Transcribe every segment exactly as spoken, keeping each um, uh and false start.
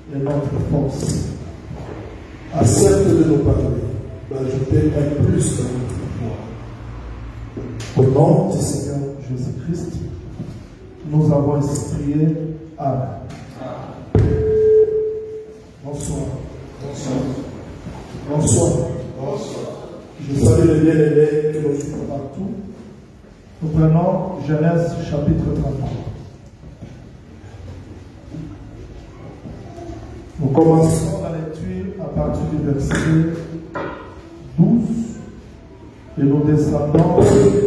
est notre force. Accepte de nous parler, d'ajouter un plus dans notre foi. Au nom du Seigneur Jésus-Christ, nous avons ainsi prié. Amen. Bonsoir. Bonsoir. Bonsoir. Bonsoir. Je salue les bien-aimés que nous suivons partout. Nous prenons Genèse chapitre trente-trois. Nous commençons la lecture à partir du verset douze et nous descendons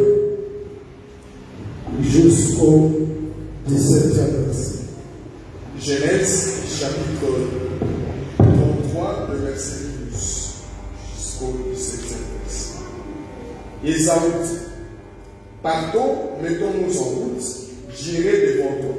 jusqu'au dix-septième verset. Genèse chapitre trente-trois, le verset douze jusqu'au dix-septième verset. Ésaü dit: partons, mettons-nous en route, j'irai devant toi.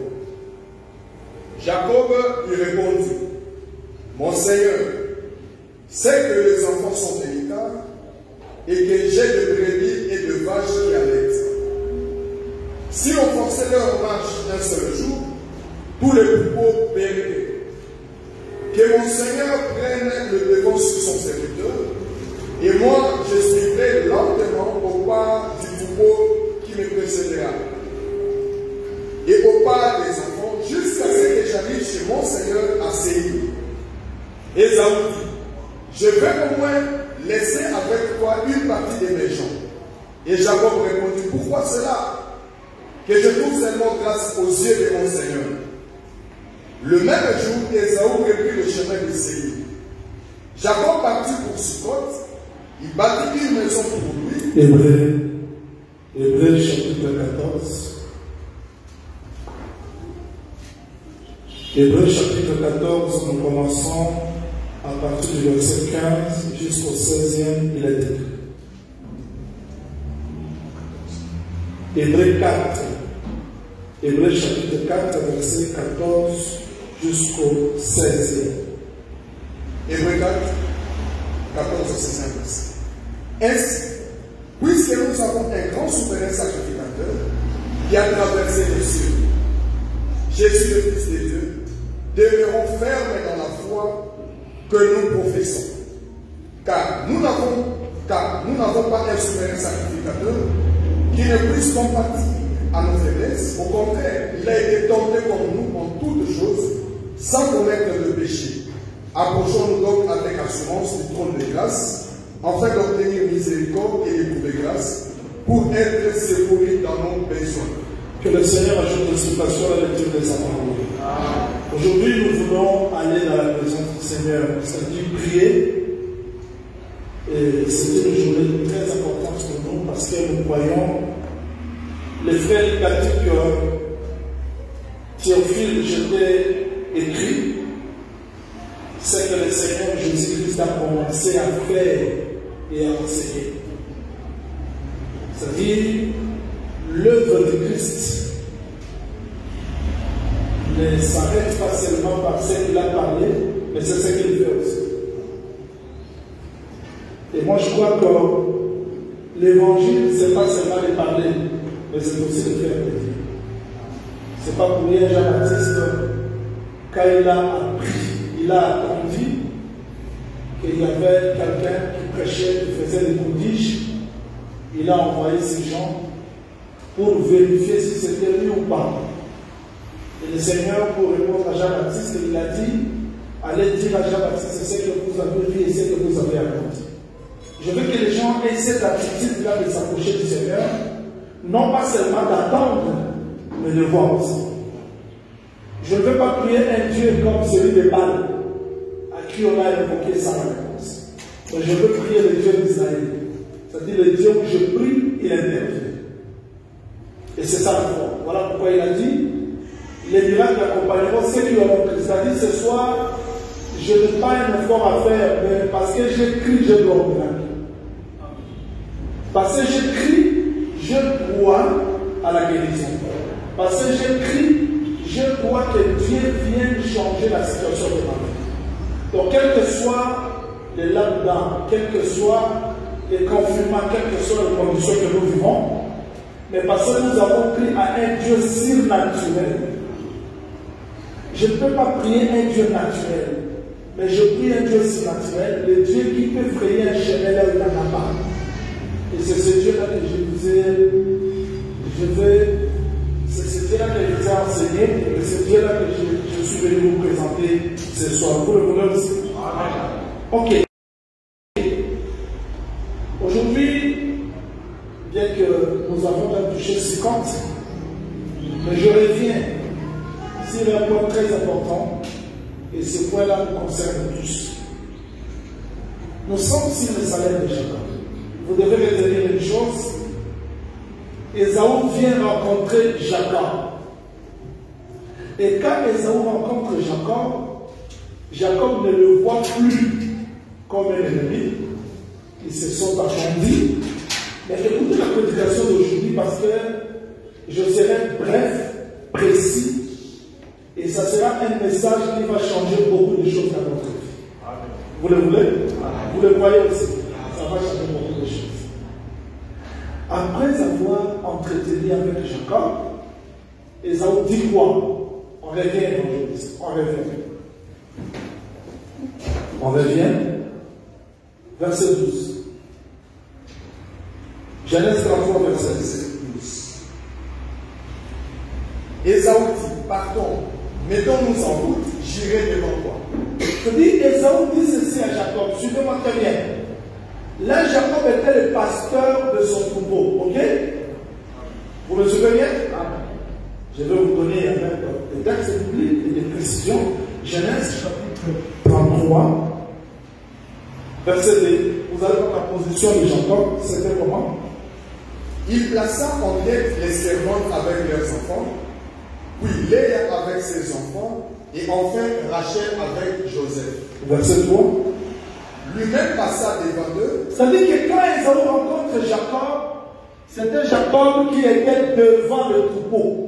Jacob lui répondit: mon Seigneur, sais que les enfants sont délicats et que j'ai de brebis et de vaches qui allaitent. Si on forçait leur marche un seul jour, tous les troupeaux périraient. Que mon Seigneur prenne le devant sur son serviteur, et moi je suivrai lentement au pas du troupeau qui me précédera, et au pas des enfants, jusqu'à ce que j'arrive chez mon Seigneur à Séir. Ésaü dit: je vais au moins laisser avec toi une partie de mes gens. Et Jacob répondit: pourquoi cela? Que je trouve seulement grâce aux yeux de mon Seigneur. Le même jour, Ésaü reprit le chemin de Séir. Jacob partit pour Succoth. Il bâtit une maison pour lui. Hébreux, Hébreux chapitre quatorze. Hébreux chapitre quatorze, nous commençons à partir du verset quinze jusqu'au seizième, il est écrit. Hébreux quatre. Hébreux chapitre quatre, verset quatorze jusqu'au seizième. Hébreux quatre, quatorze au seizième verset. Ainsi, puisque nous avons un grand souverain sacrificateur qui a traversé les cieux, Jésus le Fils de Dieu, demeurons fermes dans la foi que nous professons. Car nous n'avons car nous n'avons pas un souverain sacrificateur qui ne puisse compatir à nos faiblesses. Au contraire, il a été tenté comme nous en toutes choses, sans commettre de péché. Approchons-nous donc avec assurance du trône de grâce, afin d'obtenir miséricorde et éprouver grâce, pour être secourus dans nos besoins. Que le Seigneur ajoute de cette passion à la lecture des paroles. Aujourd'hui, nous voulons aller dans la présence du Seigneur, c'est-à-dire prier. Et c'est une journée très importante pour nous parce que nous croyons, les frères il dit que Théophile, je t'ai écrit, c'est que le Seigneur Jésus-Christ a commencé à faire et à enseigner. C'est-à-dire, l'œuvre de Christ ne s'arrête pas seulement par ce qu'il a parlé, mais c'est ce qu'il fait aussi. Et moi je crois que l'évangile, ce n'est pas seulement de parler, mais c'est aussi de faire le dire. Ce n'est pas pour rien Jean-Baptiste, quand il a appris, il a appris qu'il y avait quelqu'un qui prêchait, qui faisait des prodiges, il a envoyé ces gens pour vérifier si c'était lui ou pas. Et le Seigneur, pour répondre à Jean-Baptiste, il a dit, allez dire à Jean-Baptiste, c'est ce que vous avez vu et ce que vous avez accompli. Je veux que les gens aient cette attitude-là de s'approcher du Seigneur, non pas seulement d'attendre, mais de voir aussi. Je ne veux pas prier un Dieu comme celui de Baal, à qui on a évoqué sa réponse. Mais je veux prier le Dieu d'Israël. C'est-à-dire le Dieu où je prie, il intervient. Et c'est ça le fond. Voilà pourquoi il a dit, les miracles accompagneront ceux qui auront cru. C'est-à-dire ce soir, je n'ai pas un effort à faire, mais parce que j'écris, je dois au miracle. Parce que j'écris, je crois à la guérison. Parce que j'écris, je crois que Dieu vienne changer la situation de ma vie. Donc, quel que soit les lambda, quel que soit les confinements, quelles que soient les conditions que nous vivons, mais parce que nous avons cru à un Dieu surnaturel, je ne peux pas prier un Dieu naturel, mais je prie un Dieu surnaturel, le Dieu qui peut frayer un chemin là où il n'en a pas. Et c'est ce Dieu-là que je vous ai, je veux, c'est ce Dieu-là que je vous ai enseigné, et c'est ce Dieu-là que je, je suis venu vous présenter ce soir. Vous le voulez aussi? Ok. Aujourd'hui, bien que nous avons même touché cinquante, mais je reviens sur un point très important, et ce point-là nous concerne tous. Nous sommes sur le salaire de Jacob. Vous devez retenir une chose. Ésaü vient rencontrer Jacob. Et quand Ésaü rencontre Jacob, Jacob ne le voit plus comme un ennemi. Ils se sont attendus. Mais écoutez la prédication d'aujourd'hui parce que je serai bref, précis, et ça sera un message qui va changer beaucoup de choses dans notre vie. Vous le voulez? Vous le croyez aussi? Ça va changer beaucoup de choses. Après avoir entretenu avec Jacob, Ésaü dit quoi? On revient, on revient. On revient. Verset douze. Genèse trente-trois, verset douze. Ésaü dit, partons, mettons-nous en route, j'irai devant toi. Je dis, Ésaü dit ceci à Jacob, suivez-moi très bien. Là, Jacob était le pasteur de son troupeau, ok? Vous me suivez bien? Je vais vous donner un des textes bibliques et des précisions. Genèse chapitre trente-trois, verset deux. Vous allez voir la position de Jacob, c'était comment? Il plaça en tête les servantes avec leurs enfants, puis Léa avec ses enfants, et enfin Rachel avec Joseph. Verset trois. Lui-même passa devant eux. C'est-à-dire que quand Ésaü rencontre Jacob, c'était Jacob qui était devant le troupeau.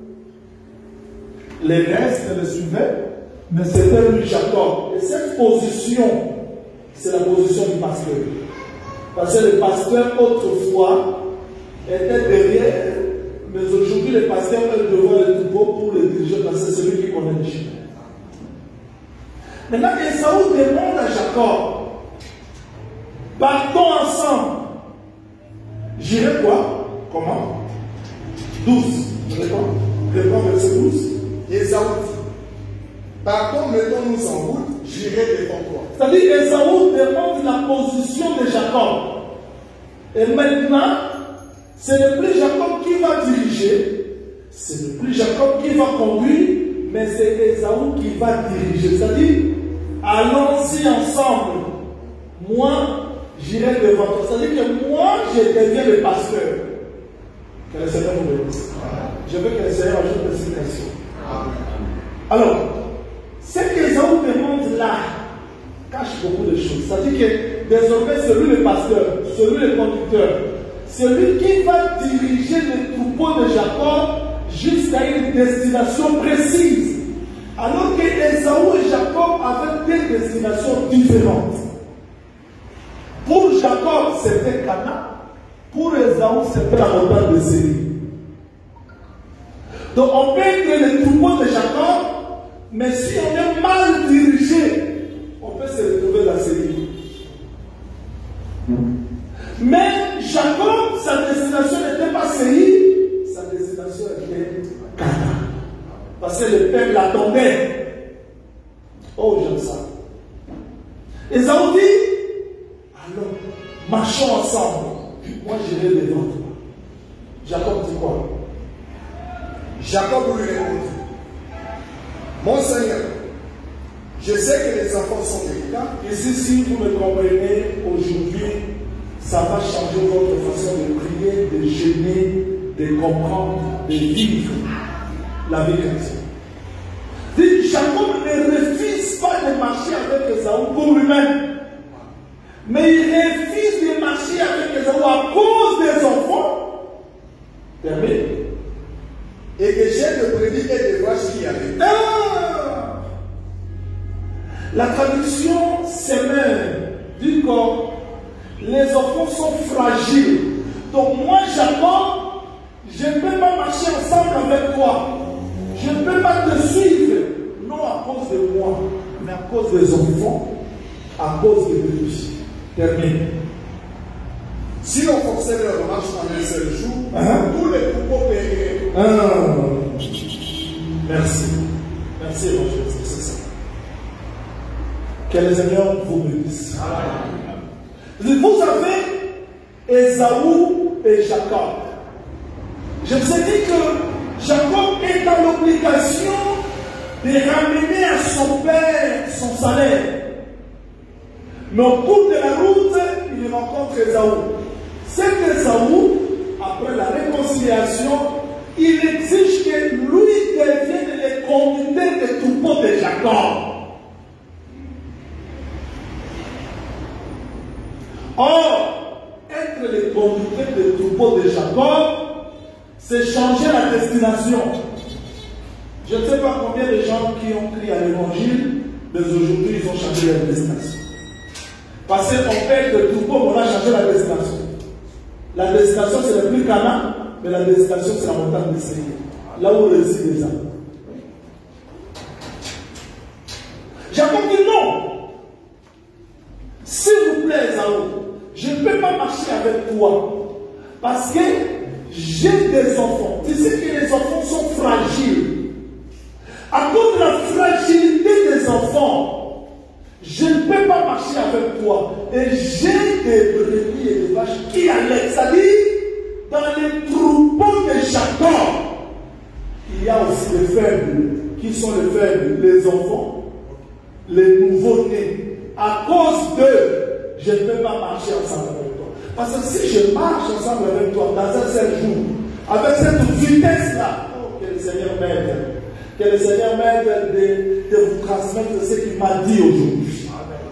Les restes le suivaient, mais c'était lui Jacob. Et cette position, c'est la position du pasteur. Parce que le pasteur, autrefois, était derrière, mais aujourd'hui, le pasteur est devant le troupeau pour le diriger, parce que c'est celui qui connaît le chemin. Maintenant, Ésaü demande à Jacob, partons ensemble. J'irai quoi? Comment? douze. Réponds. Réponds verset douze. Ésaü dit, partons, mettons-nous en route, j'irai devant toi. C'est-à-dire Ésaü demande la position de Jacob. Et maintenant, ce n'est plus Jacob qui va diriger, ce n'est plus Jacob qui va conduire, mais c'est Ésaü qui va diriger. C'est-à-dire, allons-y ensemble. Moi, j'irai devant toi. C'est-à-dire que moi, je deviens le pasteur. Que le Seigneur vous bénisse. Je veux que le Seigneur ajoute des citations. Alors, ce qu'Ésaü demande là cache beaucoup de choses. C'est-à-dire que désormais, celui le pasteur, celui le conducteur, celui qui va diriger le troupeau de Jacob jusqu'à une destination précise. Alors que Ésaü et Jacob avaient des destinations différentes. Pour Jacob, c'était Canaan. Pour Ésaü, c'était la montagne de Séir. Donc on peut être le troupeau de Jacob, mais si on est mal dirigé, on peut se retrouver dans Séir. Mais Jacob, sa destination n'était pas Séir, sa destination était Canaan. Parce que le peuple l'attendait. Oh, j'aime ça. Ésaü dit, allons, marchons ensemble. Moi, j'irai devant toi. Jacob dit quoi? Jacob lui répondit, mon Seigneur, je sais que les enfants sont délicats. Ici, si vous me comprenez, aujourd'hui, ça va changer votre façon de prier, de jeûner, de comprendre, de vivre la vie chrétienne. Dit, Jacob ne refuse pas de marcher avec Ésaü pour lui-même. Mais il refuse de marcher avec Ésaü à cause des enfants. Terminé. Et que j'ai de brebis et de vaches qui arrivent. Ah! La traduction, c'est même, dit que les enfants sont fragiles. Donc moi, Jacob, je ne peux pas marcher ensemble avec toi. Je ne peux pas te suivre. cause des enfants, à cause des brebis. Terminé. Si l'on forçait leur marche en un seul jour, Hein? tous les troupeaux périraient. Ah, merci. Merci, évangéliste, c'est ça. Que le Seigneur vous bénisse. Vous avez Ésaü et Jacob. Je vous ai dit que Jacob est dans l'obligation de ramener à son père son salaire. Mais au cours de la route, il rencontre Ésaü. Cet Ésaü, après la réconciliation, il exige que lui devienne le conducteur des troupeaux de Jacob. Or, être le conducteur des troupeaux de Jacob, c'est changer la destination. Je ne sais pas combien de gens qui ont crié à l'évangile, mais aujourd'hui ils ont changé la destination. Parce qu'on perd de troupeaux, on a changé la destination. La destination c'est le plus Canaan, mais la destination c'est la montagne de Seigneur, là où résident les âmes. Jacob dit non. S'il vous plaît, Ésaü, je ne peux pas marcher avec toi parce que j'ai des enfants. Tu sais que les enfants sont fragiles. À cause de la fragilité des enfants, je ne peux pas marcher avec toi. Et j'ai des brebis et des vaches qui allaient. C'est-à-dire, dans les troupeaux de Jacob, il y a aussi des faibles. Qui sont les faibles? Les enfants, les nouveaux-nés. À cause d'eux, je ne peux pas marcher ensemble avec toi. Parce que si je marche ensemble avec toi dans un seul jour, avec cette vitesse-là, oh, que le Seigneur m'aide. Que le Seigneur m'aide de, de vous transmettre ce qu'il m'a dit aujourd'hui.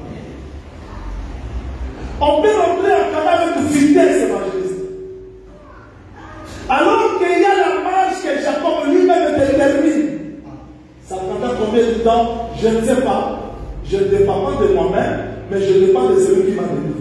On peut rentrer en Canaan avec vitesse, évangéliste. Alors qu'il y a la marche que Jacob lui-même détermine. Ça prendra combien de temps? Je ne sais pas. Je ne dépends pas de moi-même, mais je dépends de celui qui m'a délivré.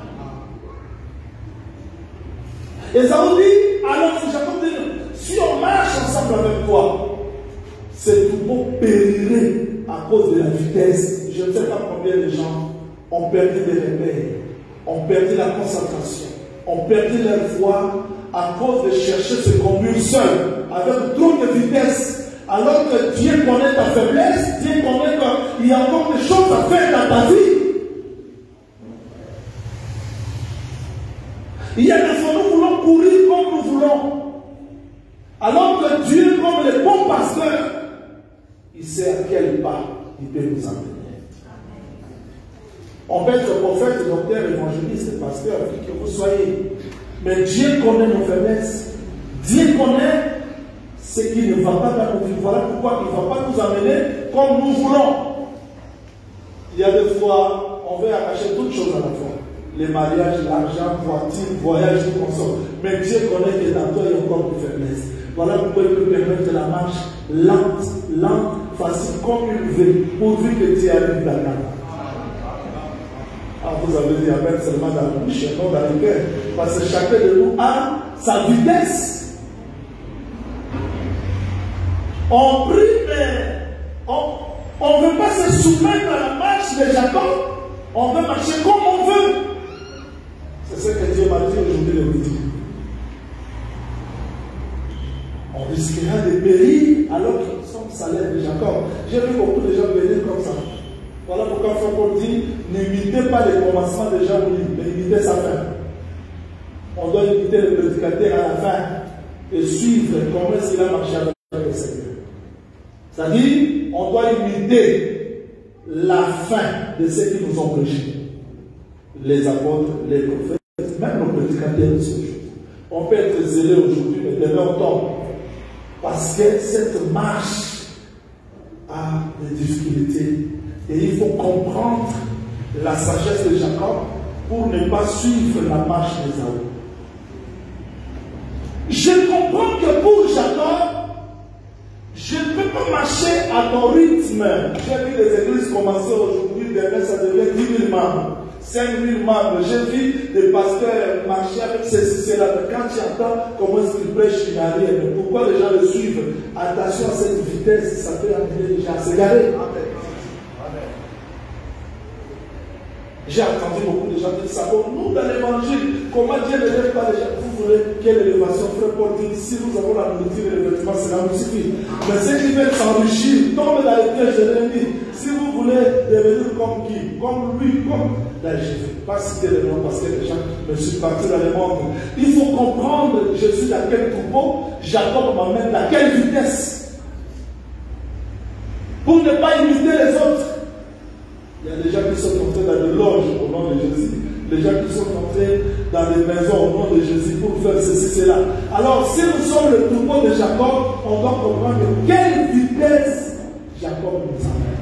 Et ça vous dit, alors si Jacob dit, si on marche ensemble avec toi, ces troupeaux périraient à cause de la vitesse. Je ne sais pas combien de gens ont perdu des repères, ont perdu la concentration, ont perdu leur foi à cause de chercher ce conduire seul, avec trop de vitesse. Alors que Dieu connaît ta faiblesse, Dieu connaît qu'il y a encore des choses à faire dans ta vie. Il y a des fois, nous voulons courir comme nous voulons. Alors que Dieu, comme le bon pasteur, il sait à quel pas il peut nous amener. On peut être prophète, docteur, évangéliste, pasteur, qui que vous soyez. Mais Dieu connaît nos faiblesses. Dieu connaît ce qui ne va pas dans nos vies. Voilà pourquoi il ne va pas nous amener comme nous voulons. Il y a des fois, on veut arracher toutes choses à la fois. Les mariages, l'argent, voiture, voyage, tout consort. Mais Dieu connaît que dans toi, il y a encore des faiblesses. Voilà pourquoi il peut permettre la marche lente, lente, facile, comme il veut, pourvu que tu arrives dans la main. Ah, vous avez dit Amen seulement dans la bouche, non dans le cœur. Parce que chacun de nous a sa vitesse. On prie, mais on ne veut pas se soumettre à la marche de Jacob. On veut marcher comme on veut. C'est ce que Dieu m'a dit aujourd'hui le midi. On risquera de périr alors que nous sommes salaires de Jacob. J'ai vu beaucoup de gens périr comme ça. Voilà pourquoi Foucault dit, n'imitez pas les commencements de Jean-Louis, mais imitez sa fin. On doit imiter le prédicateur à la fin et suivre comment est-ce qu'il a marché avec le Seigneur. C'est-à-dire, on doit imiter la fin de ceux qui nous ont prêché. Les apôtres, les prophètes, même nos prédicateurs de ce jour. On peut être zélé aujourd'hui, mais demain on tombe. Parce que cette marche a des difficultés. Et il faut comprendre la sagesse de Jacob pour ne pas suivre la marche d'Ésaü. Je comprends que pour Jacob, je ne peux pas marcher à ton rythme. J'ai vu les églises commencer aujourd'hui, demain ça devient dix mille membres, cinq mille membres. J'ai vu des pasteurs marcher avec ces ceci-là. Mais quand tu entends comment est-ce qu'ils prêchent, il n'y a rien. Mais pourquoi les gens le suivent? Attention à cette vitesse, ça peut amener les gens à s'égarer. J'ai entendu beaucoup de gens dire ça. Bon, nous, dans l'évangile, comment Dieu ne lève pas les gens? Vous voulez quelle élévation? Frère Paul dit, si nous avons la nourriture et le vêtement, cela nous suffit. Mais ceux qui veulent s'enrichir, tombent dans les pièges de l'ennemi. Si vous voulez devenir comme qui? Comme lui, comme là, je ne vais pas citer les noms parce que les gens me sont partis dans le monde. Il faut comprendre, je suis dans quel troupeau, Jacob m'amène dans quelle vitesse. Pour ne pas imiter les autres. Il y a des gens qui sont entrés dans des loges au nom de Jésus. Les gens qui sont entrés dans des maisons au nom de Jésus pour faire ceci, cela. Alors, si nous sommes le troupeau de Jacob, on doit comprendre de quelle vitesse Jacob nous amène.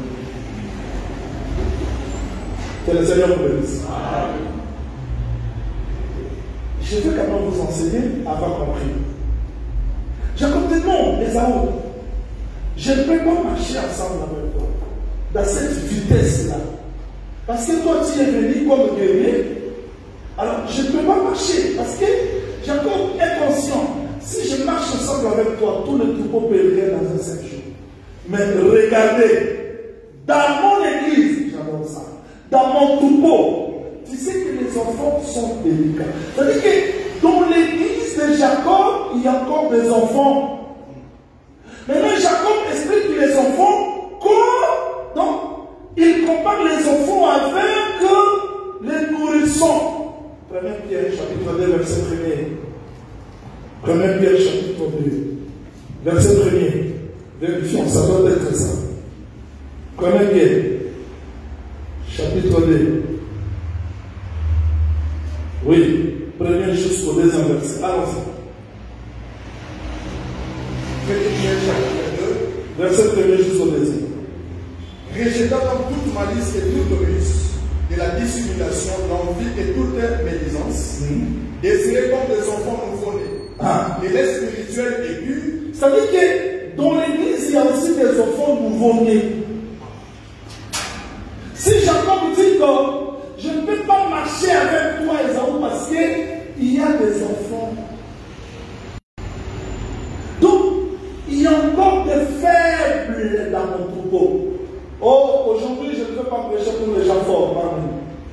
Que le Seigneur vous bénisse. Je veux quand même vous enseigner avoir compris. Jacob dit non, Ésaü, je ne peux pas marcher ensemble avec toi. Dans cette vitesse-là. Parce que toi, tu es venu comme guerrier. Alors, je ne peux pas marcher. Parce que Jacob est conscient. Si je marche ensemble avec toi, tout le troupeau périrait dans un seul jour. Mais regardez, dans mon église, j'adore ça, dans mon troupeau, tu sais que les enfants sont délicats. C'est-à-dire que dans l'église de Jacob, il y a encore des enfants. Maintenant, Jacob explique que les enfants, quoi? Donc, il compare les enfants avec les nourrissons. Première Pierre, chapitre deux, verset premier. Première Pierre, chapitre deux, verset premier. Vérifions, ça doit être ça. Première Pierre, chapitre deux. Oui, premier jusqu'au deuxième verset. Allons-y. Première Pierre, chapitre deux. Verset premier jusqu'au deuxième. Rejetant donc toute malice et toute ruse, de la dissimulation, l'envie et toute médisance, mmh. désirez comme des enfants nouveau-nés, ah. les laits spirituels et purs. Ça veut dire que dans l'église, il y a aussi des enfants nouveau-nés. Si Jacob dit que je ne peux pas marcher avec toi, Ésaü, parce qu'il y a des enfants. Donc, il y a encore des faibles dans mon troupeau. Oh, aujourd'hui, je ne veux pas prêcher pour les gens forts, pardon.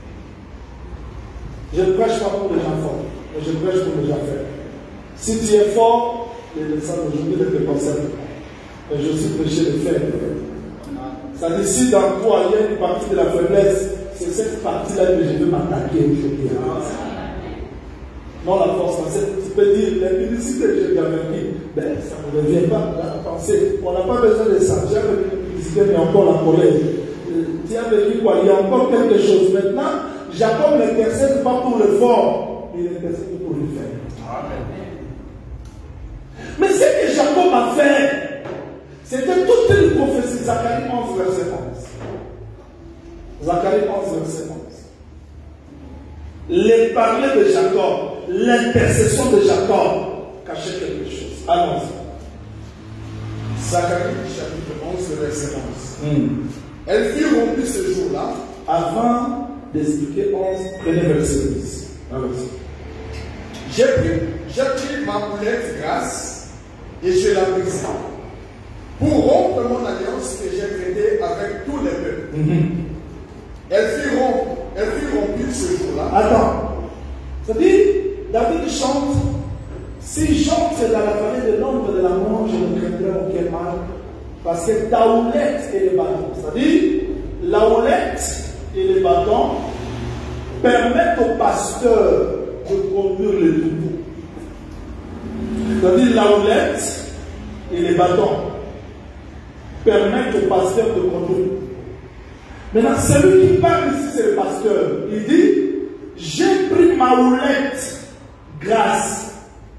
Je ne prêche pas pour les gens forts, mais je prêche pour les gens faibles. Si tu es fort, les messages d'aujourd'hui ne te concernent pas. Mais je suis prêché les faibles. Ça dit, si dans toi, il y a une partie de la faiblesse, c'est cette partie-là que je veux m'attaquer aujourd'hui. Non, la force, tu peux dire, l'impudicité que j'ai bien vécu, ben, ça ne revient pas à penser. On n'a pas besoin de ça. J'ai vécu l'impudicité, mais encore la colère. Tu as vécu quoi? Il y a encore quelque chose. Maintenant, Jacob n'intercède pas pour le fort, il intercède pour le faible. Amen. Mais ce que Jacob a fait, c'était toute une prophétie. Zacharie onze, verset onze. Zacharie onze, verset onze. Les parler de Jacob, l'intercession de Jacob cachait quelque chose. Allons-y. Zacharie chapitre onze, verset onze. Mm. Elle fut rompue ce jour-là. Avant d'expliquer onze, prenez verset dix. Allons-y. J'ai pris, j'ai pris ma boulette grasse et je la brisai pour rompre mon alliance que j'ai traitée avec tous les peuples. Mm-hmm. Elle fut rompue. Elle fut rompue ce jour-là. Attends. C'est-à-dire, David chante, si chante dans la vallée de l'ombre de la mort, je ne craindrai aucun mal, parce que ta houlette et les bâtons, c'est-à-dire, la houlette et les bâtons permettent au pasteur de conduire les troupeaux. C'est-à-dire, la houlette et les bâtons permettent au pasteur de conduire. Maintenant, celui qui parle ici, c'est le pasteur. Il dit, j'ai pris ma houlette grasse.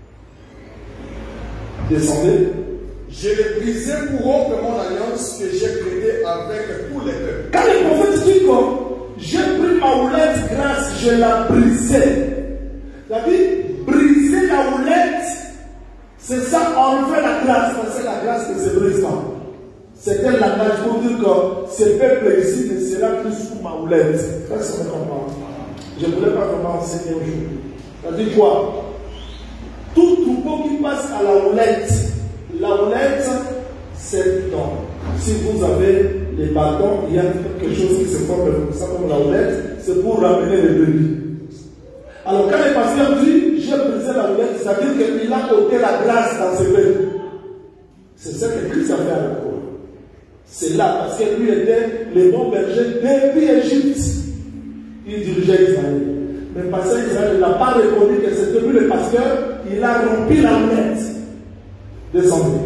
Descendez. Je l'ai brisé pour rompre mon alliance que j'ai traitée avec tous les peuples. Quand le prophète dit que j'ai pris ma houlette grasse, je l'ai brisée. C'est-à-dire, briser la houlette, c'est ça, enlever la grâce. C'est la grâce que se brise pas. C'est un langage pour dire que ce peuple ici ne sera plus sous ma houlette. Personne ne comprend. Je ne voulais pas vraiment enseigner aujourd'hui. C'est-à-dire quoi? Tout troupeau qui passe à la houlette, la houlette, c'est donc, si vous avez les bâtons, il y a quelque chose qui se forme comme ça, comme la houlette, c'est pour ramener les brebis. Alors quand le pasteur dit, j'ai brisé la houlette, c'est-à-dire qu'il a ôté la grâce dans ses brebis. C'est ce que Christ a fait à la croix. C'est là, parce que lui était le bon berger depuis l'Égypte. Il dirigeait Israël. Mais le pasteur Israël n'a pas reconnu que c'était lui le pasteur, il a rompu la houlette de son bébé.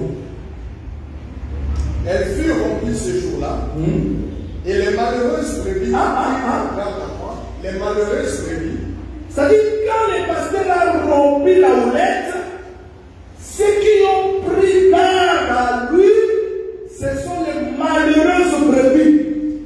Elle fut remplie ce jour-là, mmh. et les malheureuses brebis, ah, ah, ah. regarde à moi, les malheureuses brebis, c'est-à-dire quand le pasteur a rompu la houlette, ceux qui ont pris garde à lui, ce sont les malheureuses brebis.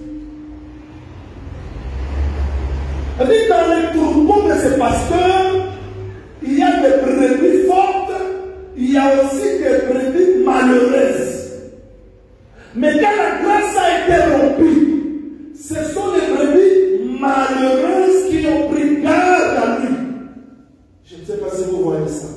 C'est-à-dire dans les troupeaux de ce pasteur, il y a des brebis fortes, il y a aussi des brebis malheureuses. Mais quand la grâce a été rompue, ce sont les brebis malheureuses qui ont pris garde à lui. Je ne sais pas si vous voyez ça.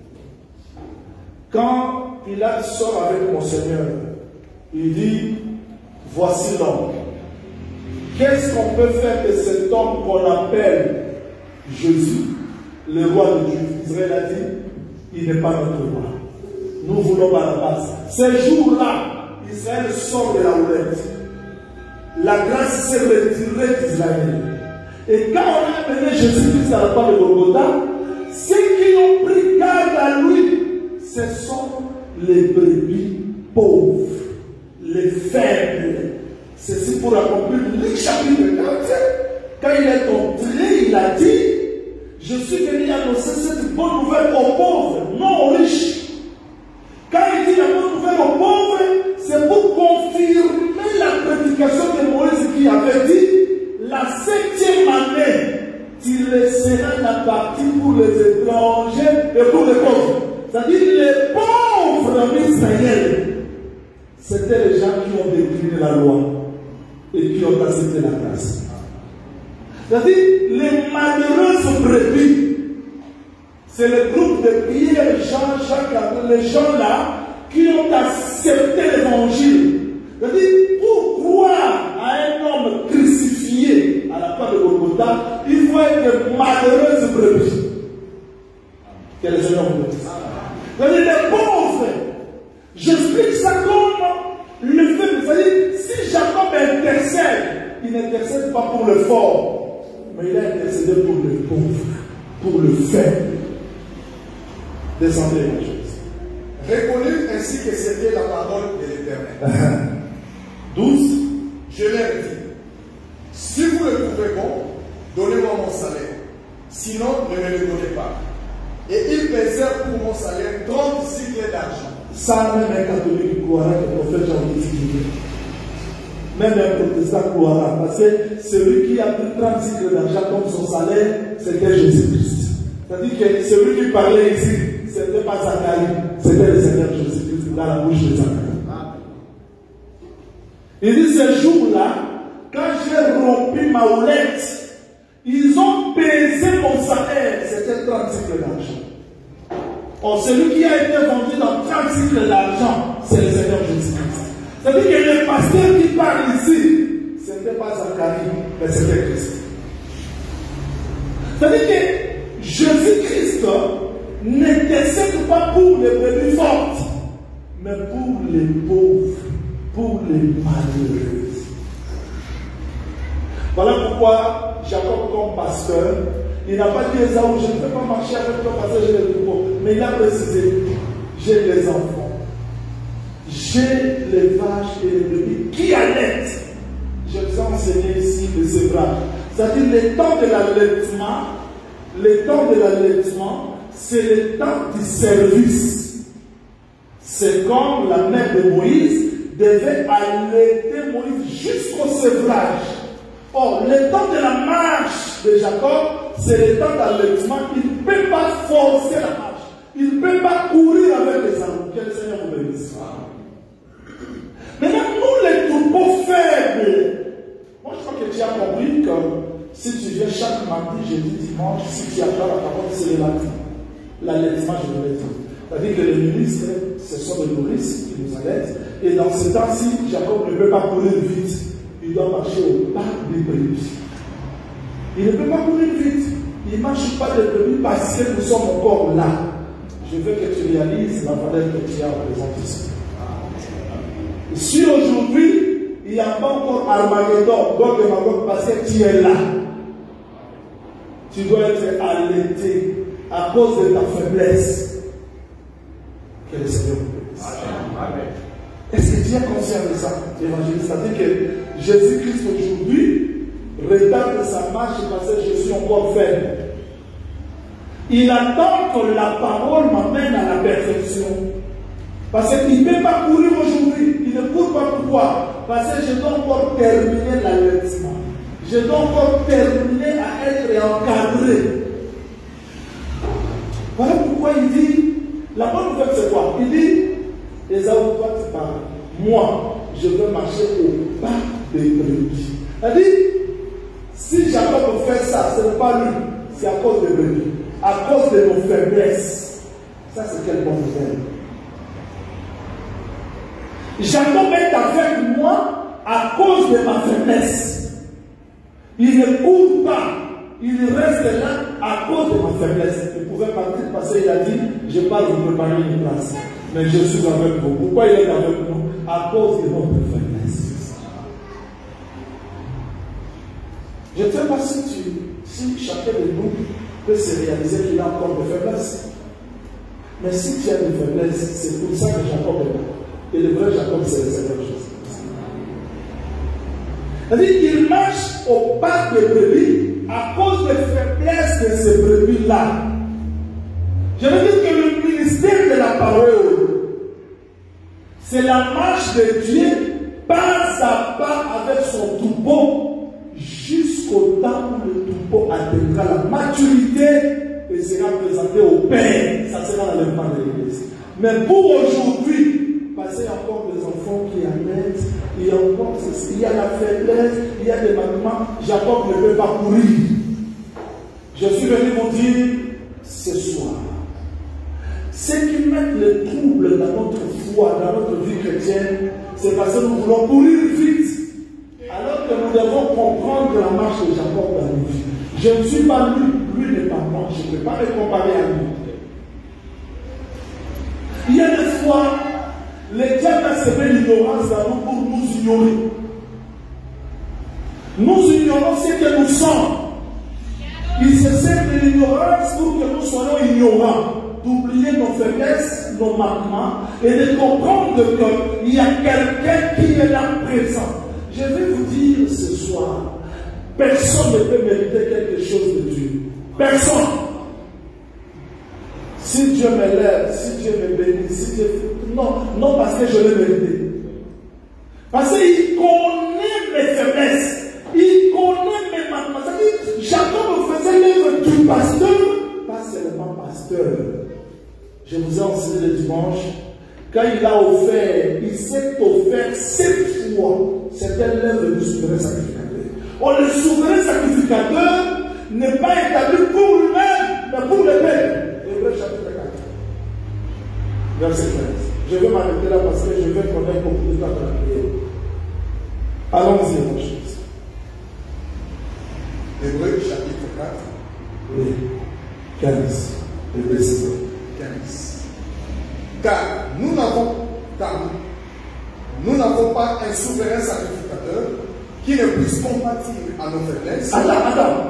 Quand Pilate sort avec mon Seigneur, il dit, voici l'homme. Qu'est-ce qu'on peut faire de cet homme qu'on appelle Jésus, le roi de Dieu? Israël a dit, il n'est pas notre roi. Nous voulons Barabbas. Ce jour-là, Israël sort de la houlette. La grâce s'est retirée d'Israël. Et quand on a amené Jésus-Christ à la croix de Golgotha, ceux qui ont pris garde à lui, ce sont les brebis pauvres, les faibles. Ceci pour accomplir le chapitre quarante. Quand il est entré, il a dit, je suis venu annoncer cette bonne nouvelle aux pauvres, non aux riches. Quand il dit la bonne nouvelle aux pauvres, c'est pour confirmer la prédication de Moïse qui avait dit, la septième année, tu laisseras la partie pour les étrangers et pour les pauvres. C'est-à-dire les pauvres en Israël, c'était les gens qui ont décliné la loi et qui ont accepté la grâce. C'est-à-dire les malheureuses brebis, c'est le groupe de Pierre, Jean, Jacques, les gens là qui ont accepté l'évangile. C'est-à-dire, pour croire à un homme crucifié à la croix de Golgotha, il faut être malheureuse brebis. Que les Seigneur vous bénisse. C'est-à-dire, les pauvres, j'explique ça comme le fait, c'est-à-dire, si Jacob intercède, il n'intercède pas pour le fort, mais il a intercédé pour le pauvre, pour le faible. Descendez la chose. Reconnut ainsi que c'était la parole de l'Éternel. douze. Je leur dis, si vous le trouvez bon, donnez-moi mon salaire. Sinon, ne me le donnez pas. Et ils pesèrent pour mon salaire trente cycles d'argent. Ça, même un catholique croira que le prophète Jean-Baptiste dit. Même un protestant croira. Parce que celui qui a pris trente cycles d'argent comme son salaire, c'était Jésus-Christ. C'est-à-dire que celui qui parlait ici, ce n'était pas Zacharie, c'était le Seigneur Jésus-Christ dans la bouche de Zacharie. Il dit ce jour-là, quand j'ai rompu ma houlette, ils ont pesé mon salaire, c'était trente cycles d'argent. Or, celui qui a été vendu dans trente cycles d'argent, c'est le Seigneur Jésus-Christ. C'est-à-dire que le pasteur qui parle ici, ce n'était pas Zacharie, mais c'était Christ. C'est-à-dire que Jésus-Christ n'intercède pas pour les brebis fortes, mais pour les pauvres, pour les malheureux. Voilà pourquoi Jacob, comme pasteur, il n'a pas dit à Esaü, je ne peux pas marcher avec toi parce que j'ai les troupeaux. Mais il a précisé, j'ai les enfants, j'ai les vaches et les brebis qui allaitent. Je vous ai enseigné ici le sevrage. C'est-à-dire le temps de l'allaitement, le temps de l'allaitement, c'est le temps du service. C'est comme la mère de Moïse devait allaiter Moïse jusqu'au sevrage. Or, le temps de la marche de Jacob, c'est le temps d'allaitement. Il ne peut pas forcer la marche. Il ne peut pas courir avec les animaux. Que le Seigneur vous bénisse. Maintenant, nous les troupeaux faibles, moi je crois que tu as compris que si tu viens chaque mardi, jeudi, dimanche, si tu apprends la parole, c'est le matin. L'allaitement, je vous l'ai dit. C'est-à-dire que les ministres, ce sont des nourrices qui nous allaitent, Et dans ce temps-ci, Jacob ne peut pas courir vite. Il doit marcher au pas des brebis. Il ne peut pas courir vite. Il ne marche pas des brebis parce que nous sommes encore là. Je veux que tu réalises la valeur que tu as représentée ici. Si aujourd'hui, il n'y a pas encore Armageddon, Gog et Magog, parce que tu es là, tu dois être alerté à cause de ta faiblesse. Que le Seigneur vous bénisse. Amen. Est-ce que tu es conscient de ça, évangéliste? C'est-à-dire que Jésus-Christ aujourd'hui retarde sa marche parce que je suis encore faible. Il attend que la parole m'amène à la perfection. Parce qu'il ne peut pas courir aujourd'hui. Il ne court pas. Pourquoi? Parce que je dois encore terminer l'allaitement. Je dois encore terminer à être encadré. Voilà pourquoi il dit, la bonne nouvelle c'est quoi? Il dit, Esaü, toi tu parles. Moi, je veux marcher au pas des brebis. Il dit, si Jacob fait ça, ce n'est pas lui, c'est à cause des brebis. À cause de nos faiblesses. Ça, c'est quelle bonne nouvelle. Jacob est avec moi à cause de ma faiblesse. Il ne court pas. Il reste là à cause de ma faiblesse. Il pouvait partir parce qu'il a dit, je pars vous préparer une place. Mais je suis avec vous. Pourquoi il est avec nous? À cause de notre faiblesse. Je ne sais pas si, tu, si chacun de nous peut se réaliser qu'il a encore des faiblesses. Mais si tu as des faiblesses, c'est pour ça que Jacob est là. Et le vrai Jacob, c'est la même chose. C'est-à-dire qu'il marche au pas des brebis à cause des faiblesses de ces brebis-là. Je veux dire que le ministère de la parole, c'est la marche de Dieu pas à pas avec son troupeau jusqu'au temps où le troupeau atteindra la maturité et sera présenté au Père. Ça sera dans le plan de l'Église. Mais pour aujourd'hui, parce qu'il y a encore des enfants qui allaitent, il y a encore il y a la faiblesse, il y a des mamans, Jacob ne peut pas courir. Je suis venu vous dire ce soir, ce qui met le trouble dans notre foi, dans notre vie chrétienne, c'est parce que nous voulons courir vite. Alors que nous devons comprendre la marche de Jacob dans nos vies. Je ne suis pas lui, lui n'est pas moi, je ne peux pas me comparer à lui. Il y a des fois, le diable a semé l'ignorance dans nous pour nous ignorer. Nous ignorons ce que nous sommes. Il se sert de l'ignorance pour que nous soyons ignorants, d'oublier nos faiblesses, nos manquements, et de comprendre qu'il y a quelqu'un qui est là présent. Je vais vous dire ce soir, personne ne peut mériter quelque chose de Dieu. Personne. Si Dieu me lève, si Dieu me bénit, si Dieu... Non, non parce que je l'ai mérité. Parce qu'il connaît mes faiblesses. Il connaît mes manquements. C'est-à-dire, Jacob faisait l'œuvre du pasteur, pas seulement pasteur. Je vous ai enseigné le dimanche. Quand il a offert, il s'est offert sept fois. C'était l'œuvre du souverain sacrificateur. Oh, le souverain sacrificateur n'est pas établi pour lui-même, mais pour le peuple. Hébreux chapitre quatre. Verset treize. Je vais m'arrêter là parce que je vais connaître beaucoup de temps de la prière. Allons-y, mon cher. Hébreux chapitre quatre. Oui. quinze. Le verset quinze. Car nous n'avons car nous n'avons pas un souverain sacrificateur qui ne puisse compatir à nos faiblesses. Attends, attends.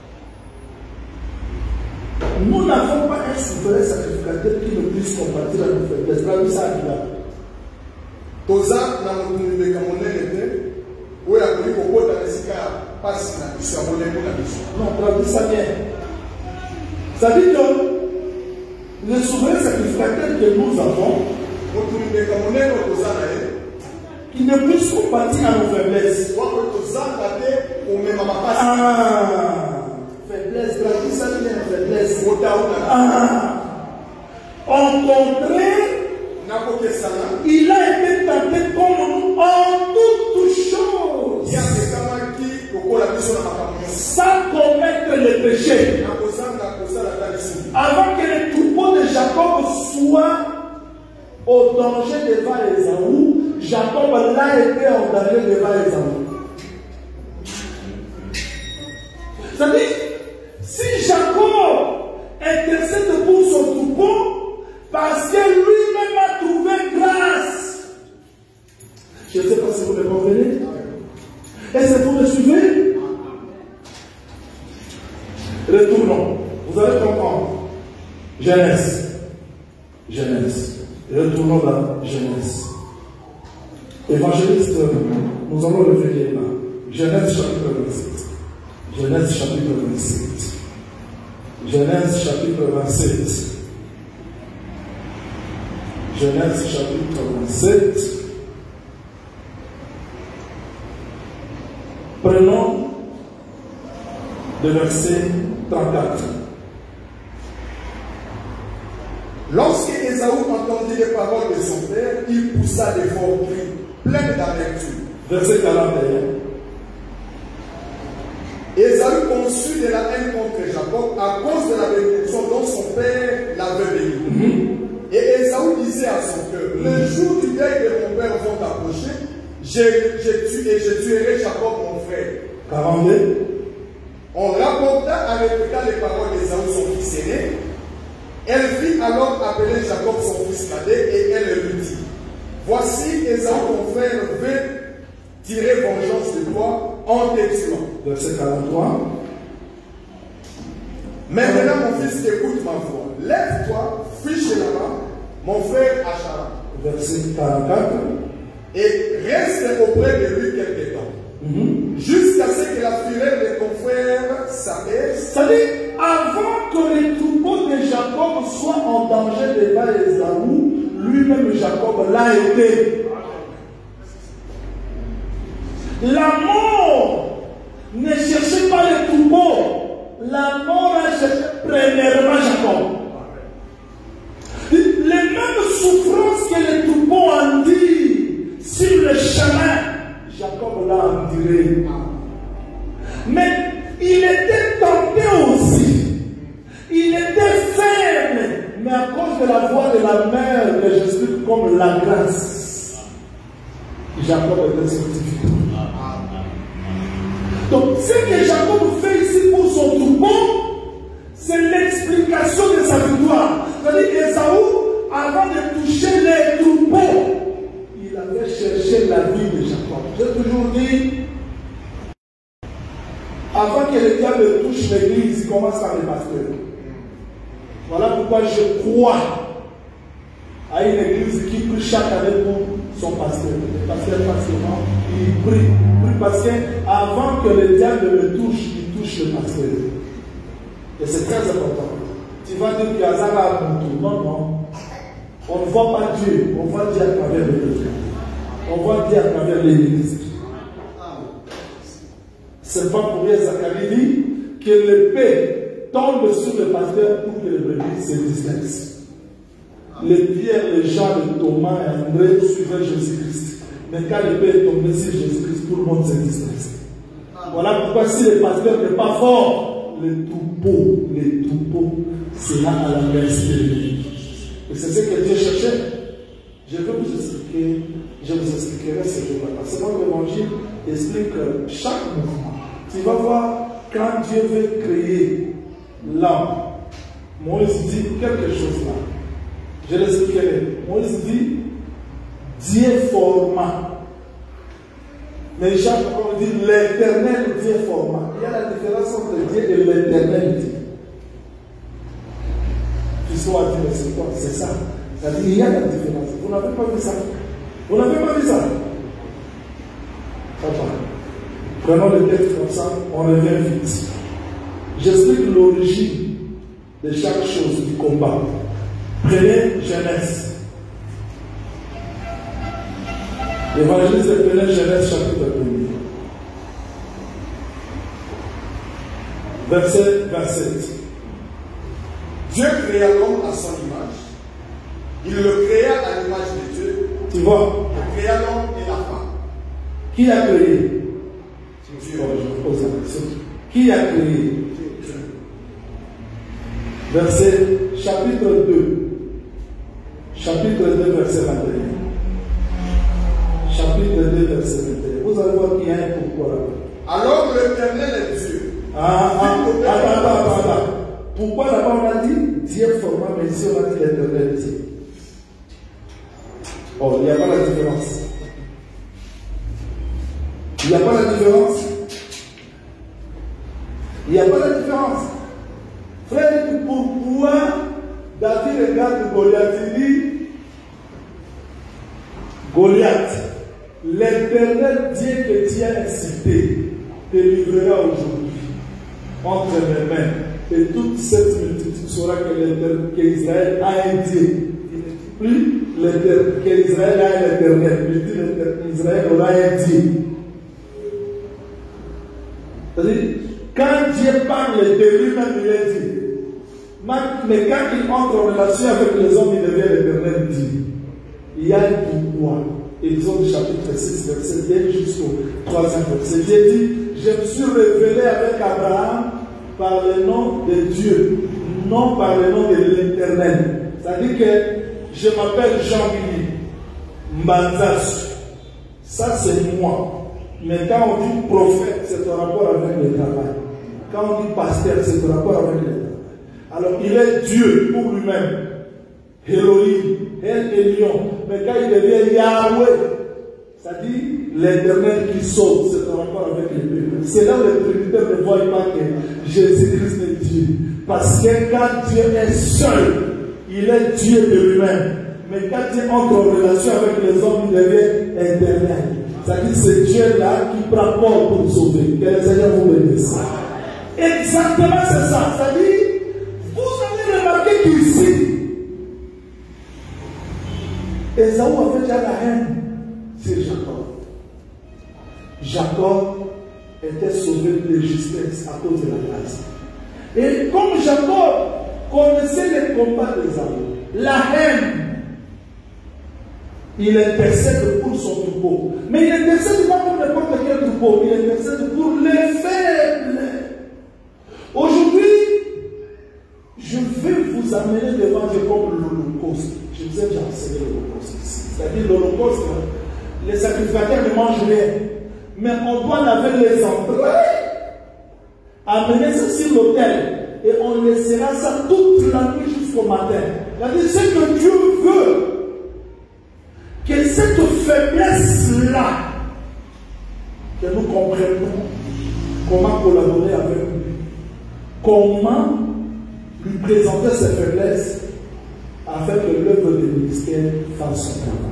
Nous n'avons pas un souverain sacrificateur qui ne puisse compatir à nos faiblesses. Traduis ça là. Toza na mutumbi kamonene te ou ya kuli kokota nesika pasi na biso ya molemo na biso. Non, traduis ça bien. Ça dit que le souverain sacrificateur que nous avons, qui ne puisse compatir à nos faiblesses. Ah, faiblesse, traduis ça bien, faiblesse. Ah, en contraire, il a été tenté comme nous en toutes choses, sans commettre le péché. Avant que le troupeau de Jacob soit au danger devant Esaü, Jacob l'a été en danger devant Esaü. C'est-à-dire, si Jacob intercède pour son troupeau, parce que lui-même a trouvé grâce. Je ne sais pas si vous me comprenez. Est-ce que vous me suivez? Retournons. Vous allez comprendre. Genèse. Genèse. Retournons à Genèse. Évangéliste, nous allons revenir là. Genèse chapitre vingt-sept. Genèse chapitre vingt-sept. Genèse chapitre vingt-sept. Genèse chapitre vingt-sept. Prenons le verset trente-quatre. Lorsque Ésaü entendit les paroles de son père, il poussa de forts cris, pleins d'amertume. Verset quarante et un. Ésaü conçut de la haine contre Jacob à cause de la bénédiction dont son père l'avait béni. Mm-hmm. Et Ésaü disait à son cœur, le jour du deuil de mon père vont approcher, je, je tue et je tuerai Jacob mon frère. quarante-deux. On rapporta à Rebecca les paroles d'Ésaü son fils aîné. Elle fit alors appeler Jacob son fils cadet et elle lui dit, voici Ésaü ton frère veut tirer vengeance de toi en te tuant. Verset quarante-trois. Maintenant mon fils, écoute ma voix. Lève-toi, fuis chez là-bas, mon frère Achala. Verset quarante-quatre. Et reste auprès de lui quelque temps. Mm-hmm. Jusqu'à ce que la fureur de ton frère s'apaise. C'est-à-dire, avant que les troupeaux de Jacob soient en danger devant Ésaü, lui-même Jacob l'a été. La mort ne cherchait pas les troupeaux. La mort a cherché premièrement Jacob. Les mêmes souffrances que les troupeaux endurent sur le chemin, Jacob l'a enduré. Mais il était tenté aussi. Il était faible. Mais à cause de la voix de la mère que j'explique comme la grâce, Jacob était certifié. Donc, ce que Jacob fait ici pour son troupeau, c'est l'explication de sa victoire. C'est-à-dire qu'Ésaü, avant de toucher les troupeaux, il avait cherché la vie de Jacob. J'ai toujours dit, avant que le diable touche l'église, il commence par les pasteurs. Voilà pourquoi je crois à une église qui prie chaque année pour son pasteur. Le pasteur, pasteur, il prie. prie parce qu'avant que le diable le touche, il touche le pasteur. Et c'est très important. Tu vas dire qu'il y a Zara à mon tour. Non, non. On ne voit pas Dieu, on voit Dieu à travers le Dieu. On voit Dieu à travers l'église. C'est pas pour rien, Zacharie dit que l'épée tombe sur le pasteur pour que les brebis se dispersent. Les Pierre, les Jean, les Thomas et André suivaient Jésus-Christ. Mais quand l'épée est tombée sur Jésus-Christ, tout le monde se disperse. Voilà pourquoi si le pasteur n'est pas fort, les troupeaux, les troupeaux, c'est là à la merci de lui. Et c'est ce que Dieu cherchait. Je vais vous expliquer, je vous expliquerai ce jour-là. Parce que l'évangile explique chaque mouvement. Tu vas voir, quand Dieu veut créer l'homme, Moïse dit quelque chose là. Je l'expliquerai. Moïse dit, Dieu forma. Mais Jacques encore dit, l'éternel Dieu forma. Il y a la différence entre Dieu et l'éternel Dieu. L'histoire dit, mais c'est quoi? C'est ça. C'est-à-dire, il y a la différence. Vous n'avez pas vu ça? Vous n'avez pas vu ça? Papa. Prenons le texte comme ça, on revient vite. J'explique l'origine de chaque chose du combat. Prenez Genèse. L'évangile de prenez Genèse chapitre premier. Verset vingt-sept. Dieu créa l'homme à son image. Il le créa à l'image de Dieu. Tu vois? Il créa l'homme et la femme. Qui a créé? Dieu. Qui a créé? Verset chapitre deux. Chapitre deux, verset vingt et un. chapitre deux, verset vingt et un. Vous allez voir qu'il y a un pourquoi là. Alors l'Éternel est Dieu. Ah, ah, attends, attends, attends. Pourquoi là-bas on a dit Dieu forma, mais ici on a dit l'Éternel Dieu. Oh, il n'y a pas la différence. Il n'y a pas la différence. Il n'y a pas la différence. Frère, pourquoi David regarde Goliath, il dit Goliath, l'Éternel Dieu que tu as incité te livrera aujourd'hui entre mes mains. Et toute cette multitude saura que qu'Israël a un Dieu. Il ne dit plus qu'Israël a un Éternel. Il dit qu'Israël aura un Dieu. C'est-à-dire, quand Dieu parle de lui-même, il est Dieu. Mais quand il entre en relation avec les hommes, il devient l'Éternel Dieu. Il y a un pourquoi. Exode chapitre six, verset deux jusqu'au troisième verset. Dieu dit, je me suis révélé avec Abraham par le nom de Dieu, non par le nom de l'Éternel. C'est-à-dire que je m'appelle Jean-Billy Mbanzas. Ça, c'est moi. Mais quand on dit prophète, c'est en rapport avec le travail. Quand on dit pasteur, c'est en rapport avec le travail. Alors, il est Dieu pour lui-même. Elohim, El Elion. Mais quand il devient Yahweh, c'est-à-dire l'Éternel qui sauve, c'est en rapport avec les peuples. C'est là où les Trinitaires ne voient pas que Jésus-Christ est Dieu. Parce que quand Dieu est seul, il est Dieu de lui-même. Mais quand Dieu entre en relation avec les hommes, il devient éternel. C'est-à-dire c'est Dieu-là qui prend port pour sauver. Que le Seigneur vous bénisse. Exactement, c'est ça. C'est-à-dire, vous avez remarqué qu'ici, Esaü avait déjà la haine sur Jacob. Jacob était sauvé de justesse à cause de la grâce. Et comme Jacob connaissait les combats d'Esaü, la haine, il intercède pour son troupeau. Mais il intercède pas pour n'importe quel troupeau, il intercède pour les faibles. Aujourd'hui, je vais vous amener devant Dieu comme l'Holocauste. Je vous ai déjà enseigné l'Holocauste ici. C'est-à-dire l'Holocauste, les sacrificateurs ne mangent rien. Mais on doit laver les entrailles, amener ça sur l'autel, et on laissera ça toute la nuit jusqu'au matin. C'est-à-dire ce que Dieu veut, que cette faiblesse-là, que nous comprenions comment collaborer avec lui, comment lui présenter ses faiblesses, afin que l'œuvre de ministère fasse son travail.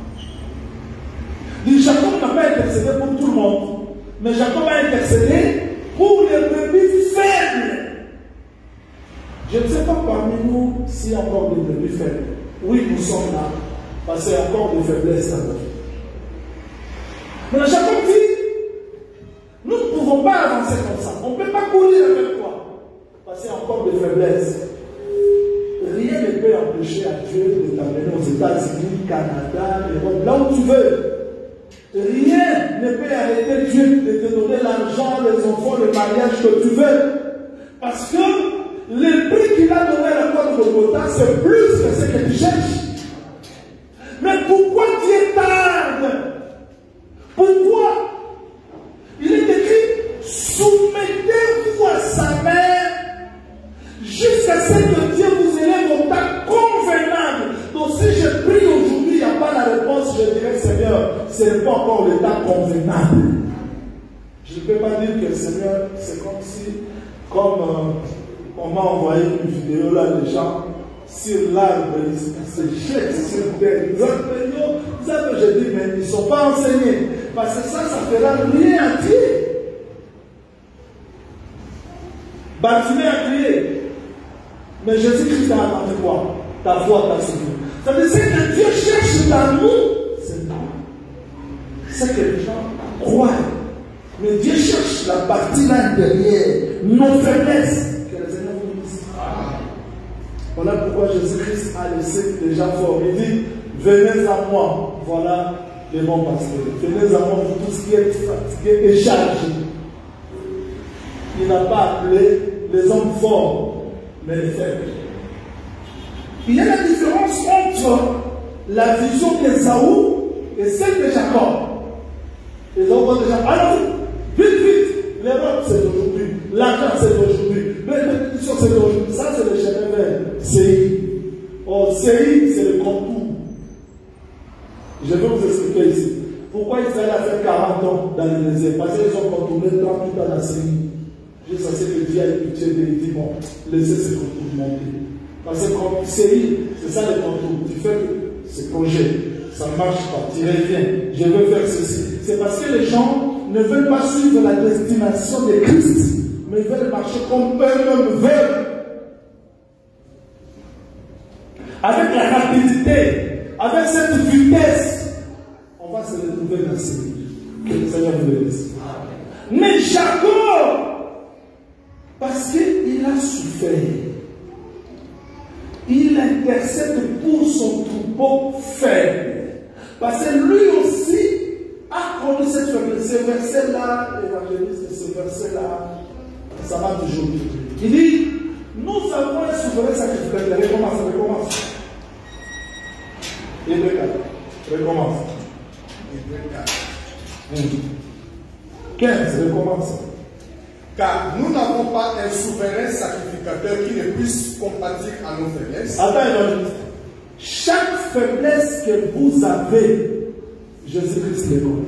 Donc, Jacob n'a pas intercédé pour tout le monde, mais Jacob a intercédé pour les brebis faibles. Je ne sais pas parmi nous s'il y a encore des brebis faibles. Oui, nous sommes là, parce qu'il y a encore des faiblesses dans notre vie. Mais Jacob dit, nous ne pouvons pas avancer comme ça. On ne peut pas courir avec toi, parce qu'il y a encore des faiblesses. Rien ne peut empêcher à Dieu de t'amener aux États-Unis, Canada, Europe, là où tu veux. Rien ne peut arrêter Dieu de te donner l'argent, les enfants, le mariage que tu veux. Parce que le prix qu'il a donné à la croix de Golgotha, c'est plus que ce que tu cherches. Mais pourquoi Dieu tarde? Pourquoi? Il est écrit, soumettez-vous à sa main jusqu'à ce que Dieu vous élève au temps convenable. Donc si je prie aujourd'hui, il n'y a pas la réponse, je dirais Seigneur, ce n'est pas encore le temps convenable. Je ne peux pas dire que Seigneur, c'est comme si, comme euh, on m'a envoyé une vidéo là, les gens sur l'arbre, ils se jettent sur terre. Ils ont ça que je dis, mais ils ne sont pas enseignés. Parce que ça, ça fera rien à Dieu. Bartimée a crié. Mais Jésus-Christ a attendu quoi? Ta foi t'a sauvé. Ça veut dire que Dieu cherche dans nous, c'est nous. C'est que les gens croient. Mais Dieu cherche la partie intérieure, nos faiblesses. Que les Seigneur vous dise. Voilà pourquoi Jésus-Christ a laissé les gens forts. Il dit, venez à moi. Voilà les bons pasteurs. Venez à moi pour tout ce qui est fatigué et chargé. Il n'a pas appelé les hommes forts, mais les faibles. Il y a la différence entre la vision d'Esaü et celle de Jacob. Les enfants déjà, alors, vite, vite, l'Europe c'est d'aujourd'hui, l'argent c'est d'aujourd'hui, l'éducation c'est d'aujourd'hui, ça c'est le chemin vers C I. Oh, C I c'est le contour. Je vais vous expliquer ici. Pourquoi Israël a fait quarante ans dans le désert? Parce qu'ils ont contourné trente-huit ans dans la Syrie. Juste à ce que Dieu a eu pitié de lui, dit bon, laissez ce contour monter. Parce que comme C I, c'est ça le contour. Tu fais ce projet, ça ne marche pas, tu reviens, je veux faire ceci. C'est parce que les gens ne veulent pas suivre la destination de Christ, mais ils veulent marcher comme eux-mêmes veulent. Avec la rapidité, avec cette vitesse, on va se retrouver dans ce livre. Que le Seigneur vous bénisse. Mais Jacob, parce qu'il a souffert, il intercède pour son troupeau faible. Parce que lui aussi a connu cette faiblesse. Ce verset-là, l'évangéliste, ce verset-là, ça va toujours. Il dit, nous avons un souverain sacrificateur. Recommence, recommence. Hébreu quatre. Recommence. Hébreu quatre. quinze, recommence. Car nous n'avons pas un souverain sacrificateur qui ne puisse compatir à nos faiblesses. Attends, évangéliste. Chaque faiblesse que vous avez, Jésus-Christ les connaît.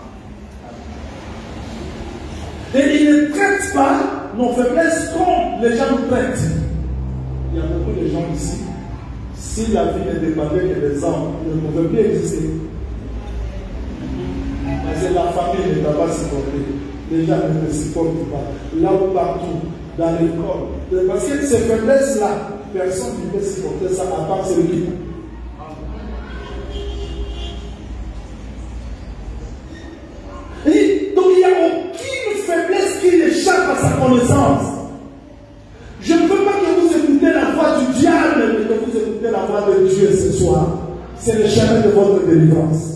Et il ne traite pas nos faiblesses comme les gens nous traitent. Il y a beaucoup de gens ici, si la vie ne dépendait que des hommes, ils ne pouvaient plus exister. Parce que la famille ne t'a pas supporté. Les gens ne te supportent pas. Là ou partout, dans l'école. Parce que ces faiblesses-là, personne ne peut supporter ça à part celui. Et donc il n'y a aucune faiblesse qui échappe à sa connaissance. Je ne veux pas que vous écoutez la voix du diable, mais que vous écoutez la voix de Dieu ce soir. C'est le chemin de votre délivrance.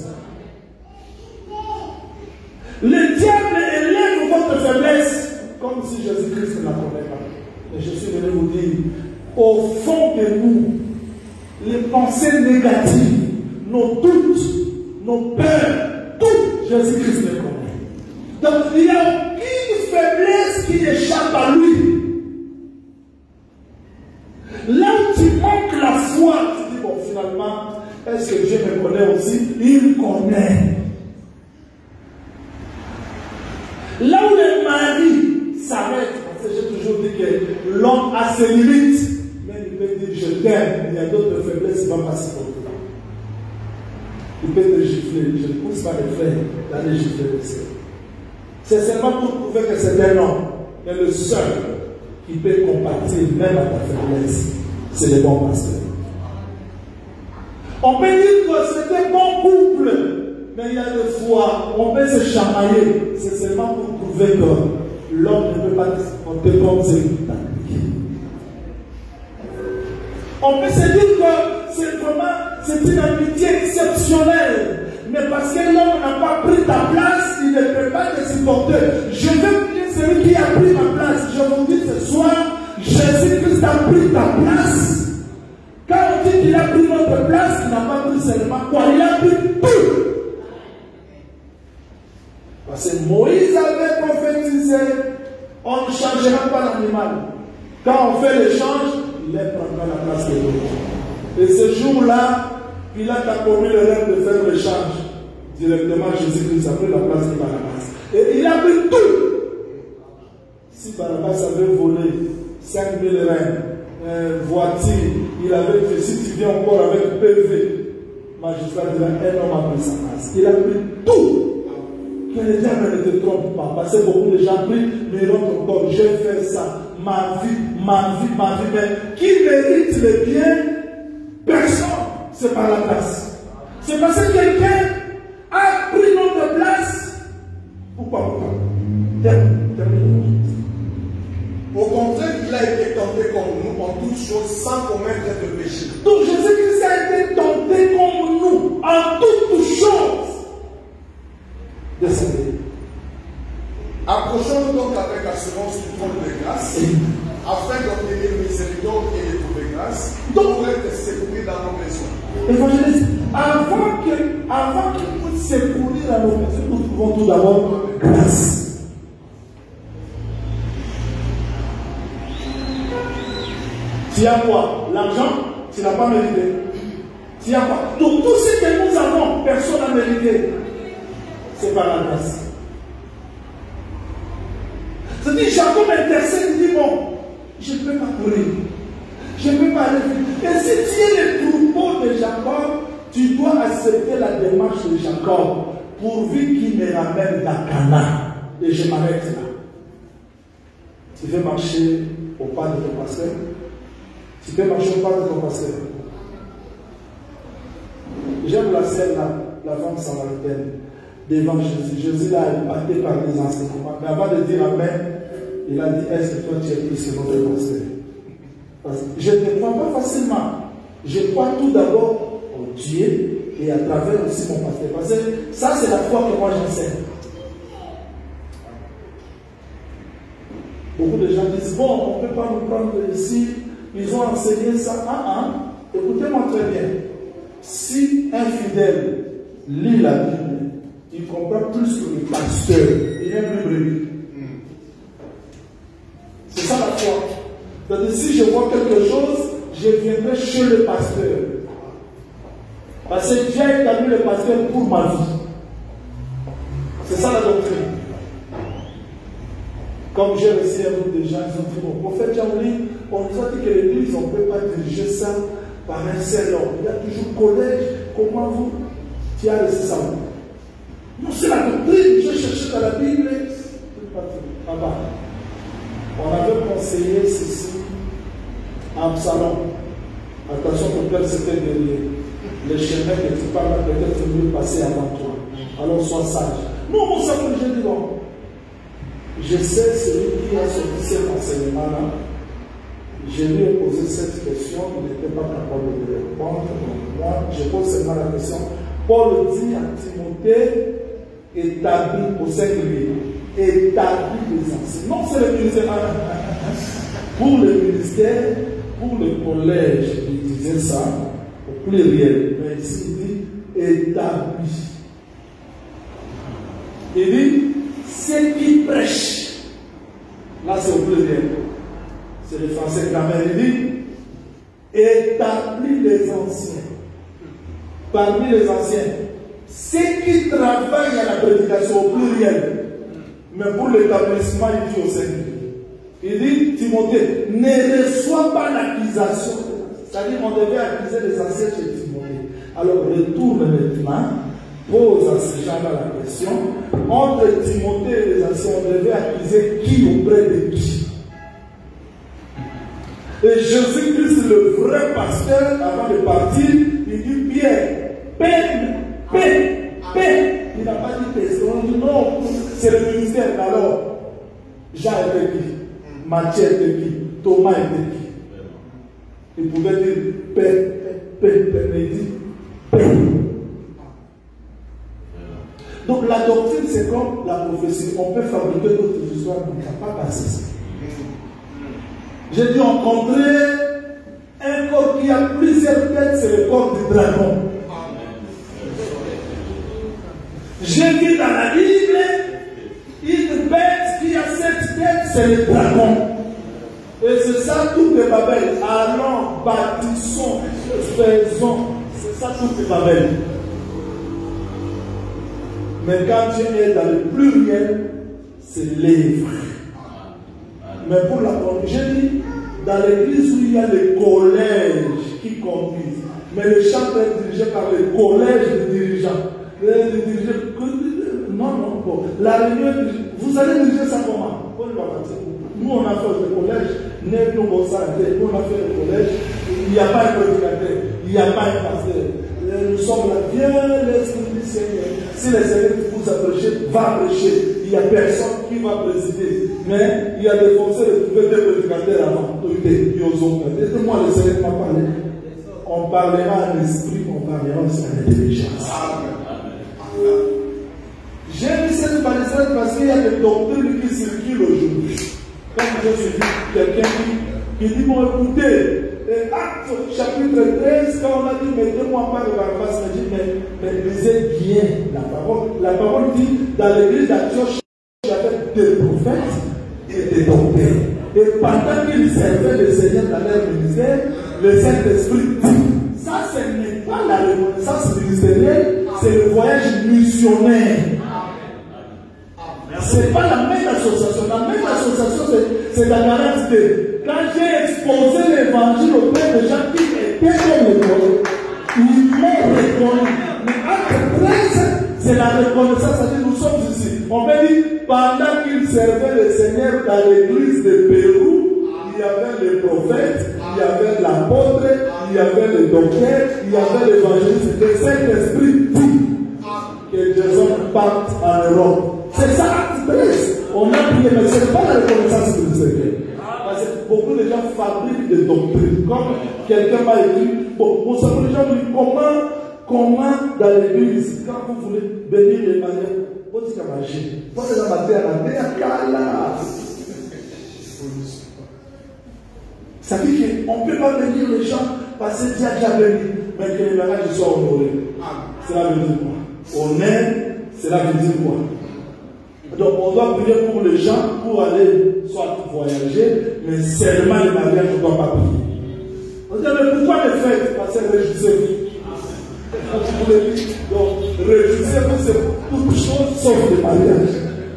Le diable élève votre faiblesse comme si Jésus-Christ ne la connaît pas. Et je suis venu vous dire, au fond de nous, les pensées négatives, nos doutes, nos peurs, tout, Jésus-Christ les connaît. Donc il n'y a aucune faiblesse qui échappe à lui. Là où tu manques la foi, tu dis, bon, finalement, est-ce que Dieu me connaît aussi? Il connaît. Là où le mari s'arrête, parce que j'ai toujours dit que l'homme a ses limites, mais il peut dire je t'aime, il y a d'autres faiblesses, il ne va pas se porter. Il peut te gifler, je ne pousse pas les frères d'aller gifler le ciel. C'est seulement pour prouver que c'est un homme, mais le seul qui peut compatir même à ta faiblesse, c'est le bon pasteur. On peut dire que c'est un bon couple, mais il y a des fois, on peut se chamailler. C'est seulement pour prouver que l'homme ne peut pas se porter comme celui qui t'a appliqué. On peut se dire que c'est vraiment, c'est une amitié exceptionnelle. Mais parce que l'homme n'a pas pris ta place, il ne peut pas te supporter. Je veux dire celui qui a pris ma place. Je vous dis ce soir, Jésus-Christ a pris ta place. Quand on dit qu'il a pris notre place, il n'a pas pris seulement quoi, il a pris tout. Parce que Moïse avait prophétisé, on ne changera pas l'animal. Quand on fait l'échange, il prendra la place de l'autre. Et ce jour-là, Pilate a commis le rêve de faire l'échange. Directement, Jésus-Christ a pris la place de Barabbas. Et il a pris tout. Si Barabbas avait volé cinq mille reins, euh, voitures, il avait fait, si tu viens encore avec P V, magistrat dira, un homme a pris sa place. Il a pris tout. Que les gens ne te trompent pas. Parce que beaucoup de gens prient, mais ils rentrent encore, j'ai fait ça. Ma vie, ma vie, ma vie. Mais qui mérite le bien? Personne. C'est par la place. C'est parce que quelqu'un a pris notre place. Pourquoi pas? Termine. Au contraire, il a été tenté comme nous en toutes choses sans commettre de péché. Donc Jésus-Christ a été tenté comme nous en toutes choses. Descendez. Approchons-nous donc avec assurance du trône de grâce, afin d'obtenir miséricorde et de trouver grâce, donc pour être secouru dans nos besoins. Évangéliste, avant qu'il avant qu'il puisse secourir à nos besoins, trouvons tout d'abord grâce. Tu as quoi? L'argent, tu n'as pas mérité. Tu as quoi? Donc tout ce que nous avons, personne n'a mérité. C'est par la grâce. C'est-à-dire, Jacob intercède, il dit, bon, je ne peux pas courir. Je ne peux pas aller vite. Et si tu es le troupeau de Jacob, tu dois accepter la démarche de Jacob, pourvu qu'il me ramène dans Canaan. Et je m'arrête là. Tu veux marcher au pas de ton pasteur? Tu peux marcher au pas de ton pasteur. J'aime la scène là, la femme samaritaine, devant Jésus. Jésus l'a impacté par les enseignements. Mais avant de dire Amen, il a dit, est-ce que toi tu es plus que notre pasteur? Parce que je ne crois pas facilement. Je crois tout d'abord au Dieu et à travers aussi mon pasteur. Parce que ça, c'est la foi que moi j'enseigne. Beaucoup de gens disent, bon, on ne peut pas nous prendre ici. Ils ont enseigné ça. Ah, ah. Écoutez-moi très bien. Si un fidèle lit la Bible, il comprend plus que le pasteur. Il est plus brebis. C'est ça la foi. C'est-à-dire, si je vois quelque chose, je viendrai chez le pasteur. Parce que Dieu a établi le pasteur pour ma vie. C'est ça la doctrine. Comme j'ai reçu un groupe de gens, ils ont dit, bon, prophète Jean-Louis, on nous a dit que l'église, on ne peut pas diriger ça par un seul homme. Il y a toujours collège. Comment vous, tu as reçu ça? Non, c'est la doctrine. Je cherchais dans la Bible. Ah bah. On avait conseillé ceci à Absalom. Attention, ton père c'était derrière. Les chemins que tu parles peut-être mieux passer avant toi. Alors sois sage. Non, mon sac, je dis non. Je sais celui qui a sorti cet enseignement-là. Je lui ai posé cette question, il n'était pas capable de répondre. Donc moi, je pose seulement la question. Paul dit à Timothée, établi au singulier, établi les anciens. Non, c'est le ministère. Pour le ministère, pour le collège, il disait ça au pluriel. Mais ici, il dit établi. Il dit ceux qui prêchent. Là, c'est au pluriel. C'est le français grammaire. Il dit établis les anciens. Parmi les anciens, ceux qui travaillent à la prédication au pluriel, mais pour l'établissement, il dit au Seigneur. Il dit, Timothée, ne reçois pas l'accusation. C'est-à-dire, on devait accuser les anciens chez Timothée. Alors, retourne maintenant, pose à ces gens-là la question. Entre Timothée et les anciens, on devait accuser qui auprès de qui? Et Jésus-Christ, le vrai pasteur, avant de partir, il dit, Pierre, paix, paix, paix. Il n'a pas dit paix. On dit non, c'est le ministère. Alors, Jean était qui? Matthieu était qui? Thomas était qui? Il pouvait dire paix, paix, paix, mais il dit paix. Donc la doctrine, c'est comme la prophétie. On peut fabriquer d'autres histoires, mais il n'y a pas passé ça. J'ai dû rencontrer un corps qui a plusieurs têtes, c'est le corps du dragon. J'ai vu dans la Bible une bête qui a sept têtes, c'est le dragon. Et c'est ça tout de Babel. Allons, bâtissons, faisons. C'est ça tout de Babel. Mais quand tu es dans le pluriel, c'est l'œuvre. Mais pour la conduite, j'ai dit, dans l'église où il y a les collèges qui conduisent, mais le chant est dirigé par le collège de dirigeants. Les dirigeants, non, non, bon. La réunion, vous allez diriger ça comment? Nous, on a fait le collège, nous, on a fait le collège, il n'y a pas un prédicateur, il n'y a pas un pasteur. Nous sommes là, bien l'esprit du Seigneur. Si les Seigneur vous a prêché, va prêcher. Il n'y a personne qui va présider. Mais il y a des fonctions de trouver des prédicateurs avant. Moi, le Seigneur m'a parlé. On parlera en esprit, on parlera aussi en intelligence. J'ai mis cette palissade parce qu'il y a des doctrines qui circulent aujourd'hui. Comme je suis dit, quelqu'un qui, qui dit, bon écoutez, Et Acte chapitre treize, quand on a dit, mettez-moi pas de Barnabas, on dit, mais, mais lisez bien la parole. La parole dit, dans l'église d'Antioche, il y avait des prophètes et des docteurs. Et pendant qu'ils servaient le Seigneur dans leur ministère, le Saint-Esprit dit, ça ce n'est pas la reconnaissance ministérielle, c'est le voyage missionnaire. Ce n'est pas la même association. La même association, c'est la garantie de. Quand j'ai exposé l'évangile auprès de gens qui étaient comme les collègues, ils m'ont reconnu. Mais Acte treize, c'est la reconnaissance. C'est-à-dire, nous sommes ici. On peut dire, pendant qu'ils servaient le Seigneur dans l'église de Pérou, il y avait les prophètes, il y avait l'apôtre, il y avait le docteur, il y avait l'évangéliste. Le Saint-Esprit dit que Jésus parte en Europe. C'est ça, Acte treize. On a prié, mais ce n'est pas la reconnaissance ministérielle. Parce que beaucoup de gens fabriquent des doctrines. Comme quelqu'un m'a écrit, bon, pour ça, les gens me disent comment, comment dans l'église, quand vous voulez bénir les manières, vous dites qu'à marcher. Vous êtes à la terre, à la terre, cala. Ça veut dire qu'on ne peut pas bénir les gens parce que Dieu a déjà béni, mais que les mariages soient honorés. Cela veut dire quoi? Honnête, cela veut dire quoi? Donc on doit prier pour les gens pour aller soit voyager, mais seulement les mariages ne doivent pas prier. On dit, mais pourquoi les fêtes? Parce que réjouissez-vous. Donc réjouissez-vous, c'est toute chose sauf les mariages.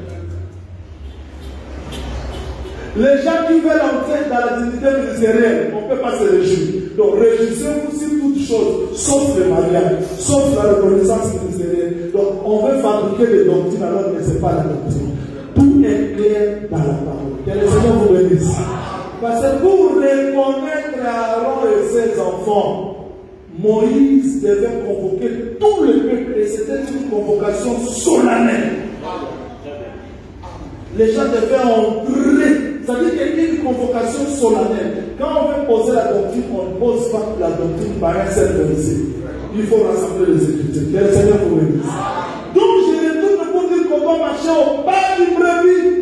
Les gens qui veulent entrer dans la dignité ministérielle, on ne peut pas se réjouir. Donc réjouissez-vous sur toutes choses, sauf le mariage, sauf la reconnaissance ministérielle. Donc on veut fabriquer des doctrines alors que ce n'est pas la doctrine. Tout est clair dans la parole. Que le Seigneur vous bénisse. Parce que pour reconnaître Aaron et ses enfants, Moïse devait convoquer tout le peuple et c'était une convocation solennelle. Les gens devaient entrer. C'est-à-dire qu'il y a une convocation solennelle. Quand on veut poser la doctrine, on ne pose pas la doctrine par un seul verset. Il faut rassembler les Écritures. Que le Seigneur vous bénisse. Donc je retourne pour dire qu'on doit marcher au pas du brebis.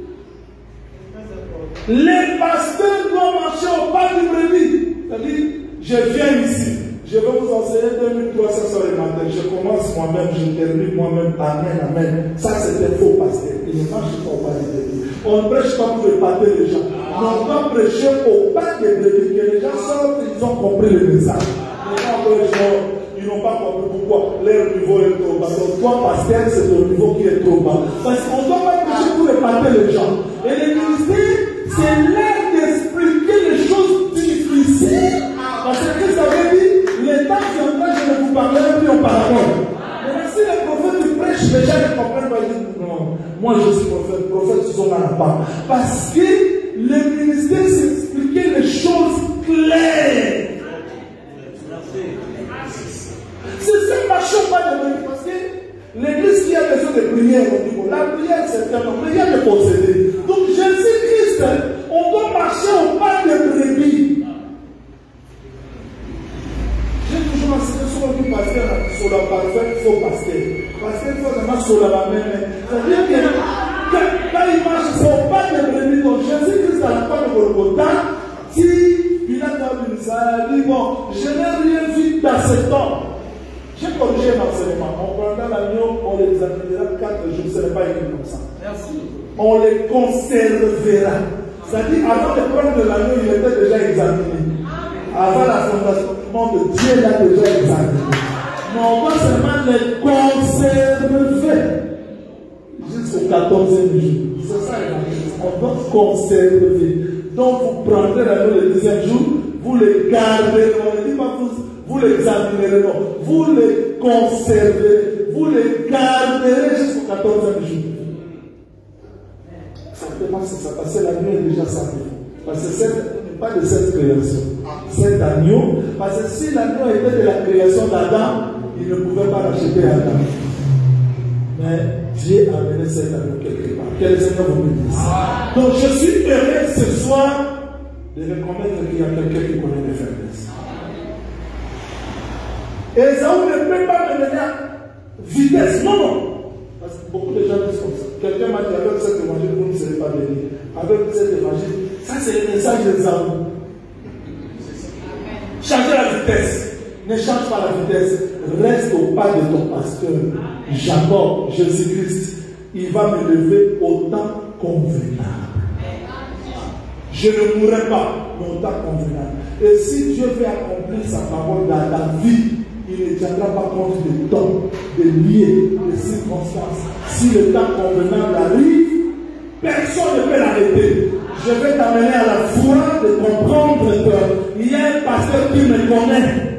Les pasteurs doivent marcher au pas du brebis. C'est-à-dire, je viens ici. Je vais vous enseigner deux mille trois cents sur le matin. Je commence moi-même, je termine moi-même. Amen, amen. Ça, c'est un faux pasteur. Il ne marche pas au pas du brebis. On ne prêche pas pour épater les gens. On doit prêcher au pas des brebis. Que les gens sortent, ils ont compris le message. Les gens prêchent, ils n'ont pas compris pourquoi leur niveau est trop bas. Donc, toi, pasteur, c'est ton niveau qui est trop bas. Parce qu'on ne doit pas prêcher pour épater les gens. Et les ministères, c'est l'art d'expliquer les choses difficiles. Parce que Christ avait dit, les temps viendront, je ne vous parlerai plus en parabole. Mais si les prophètes prêchent, les gens ne comprennent pas. Ils disent, non, moi je suis prophète, prophète, ils sont là pas. Parce que le ministère, c'est expliquer les choses claires. C'est ça, marchons pas de Dieu. Parce que l'église qui a besoin de prière, on dit, bon, la prière, c'est un homme, rien de posséder. Donc Jésus-Christ, on doit marcher au pas de brebis. J'ai toujours enseigné sur le pasteur, sur la parfaite, faux pasteur. Parce qu'il faut vraiment sur la même. C'est-à-dire que quand il marche, il ne faut pas de brebis. Donc Jésus-Christ n'a pas de Golgotha. Si Pilate a dit ça, il dit bon, je n'ai rien vu dans ce temps. J'ai corrigé l'enseignement. On prendra l'agneau, on l'examinera quatre jours. Ce n'est pas écrit comme ça. Merci. On les conservera. C'est-à-dire, avant de prendre l'agneau, il était déjà examiné. Avant la fondation du monde, Dieu l'a déjà examiné. Mais on doit seulement les conserver jusqu'au quatorzième jour. C'est ça, on doit conserver. Donc, vous prendrez l'agneau le dixième jour, vous les garderez. On ne dit pas vous, vous les examinerez, non. Vous les conserverez, vous les garderez jusqu'au quatorzième jour. Simplement, c'est ça, parce que l'agneau est déjà sacrifié. Parce que c'est pas de cette création. Cet agneau, parce que si l'agneau était de la création d'Adam, il ne pouvait pas l'acheter à Adam. Mais Dieu a amené cet agneau quelque part. Que le Seigneur vous bénisse. Donc je suis heureux ce soir de reconnaître qu'il y a quelqu'un qui connaît mes faiblesses. Esaü ne peut pas me donner vitesse. Non, non. Parce que beaucoup de gens disent comme ça. Quelqu'un m'a dit avec cet évangile, vous ne serez pas béni. Avec cet évangile, ça c'est le message d'Esaü. change pas la vitesse. Reste au pas de ton pasteur. Jacob, Jésus-Christ, il va me lever au temps convenable. Je ne mourrai pas, mais au temps convenable. Et si Dieu veut accomplir sa parole dans ta vie, il ne tiendra pas compte des temps, des lieux, des circonstances. Si le temps convenable arrive, personne ne peut l'arrêter. Je vais t'amener à la foi de comprendre qu'il y a un pasteur qui me connaît.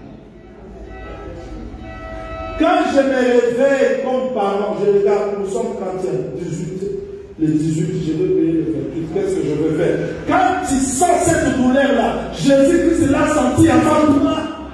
Quand je me réveille comme parent, je regarde, nous sommes trente et un, dix-huit, le dix-huit, je vais payer le vingt-huit, qu'est-ce que je vais faire? Quand tu sens cette douleur-là, Jésus-Christ l'a senti avant toi.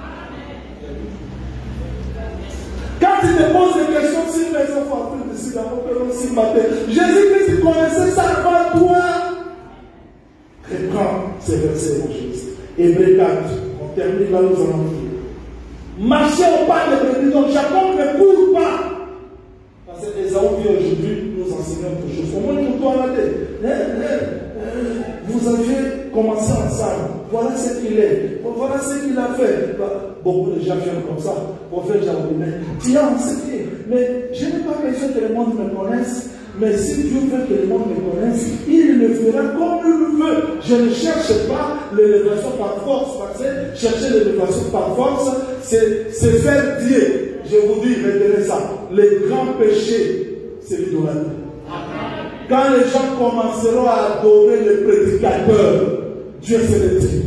Quand tu te poses des questions, si mes enfants ont fait ici, d'abord, aussi matin, Jésus-Christ connaissait ça avant toi. Reprends ces versets, mon Jésus. Hébreux quatre, on termine là, nous allons dire. Marchez au pas de brebis, donc Jacob ne court pas. Parce que Esaü vient aujourd'hui nous enseigner autre chose. Au moins, nous doit arrêter. Vous aviez commencé ensemble. Voilà ce qu'il est. Voilà ce qu'il a fait. Beaucoup de gens viennent comme ça. Pour faire jardiner. Tu as enseigné. Mais je n'ai pas besoin que le monde me connaisse. Mais si Dieu veut que le monde me connaisse, il le fera comme il le veut. Je ne cherche pas l'élévation par force. Parce que chercher l'élévation par force, c'est faire Dieu. Je vous dis, retenez ça. Le grand péché, c'est l'idolâtrie. Quand les gens commenceront à adorer les prédicateurs, Dieu se retire.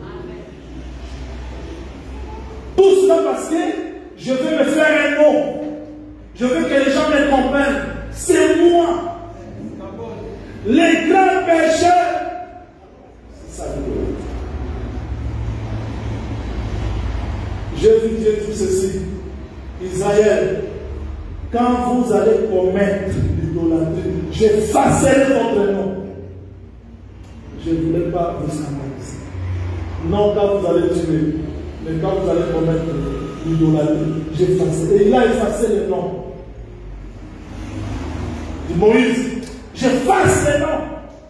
Tout cela parce que je veux me faire un nom. Je veux que les gens me comprennent. C'est moi. Les grands pécheurs, c'est ça. Je vous dis tout ceci. Israël, quand vous allez commettre l'idolâtrie, j'effacerai votre nom. Je ne voulais pas vous scandaliser. Non, quand vous allez tuer, mais quand vous allez commettre l'idolâtrie, j'effacerai. Et il a effacé le nom. De Moïse, j'efface le nom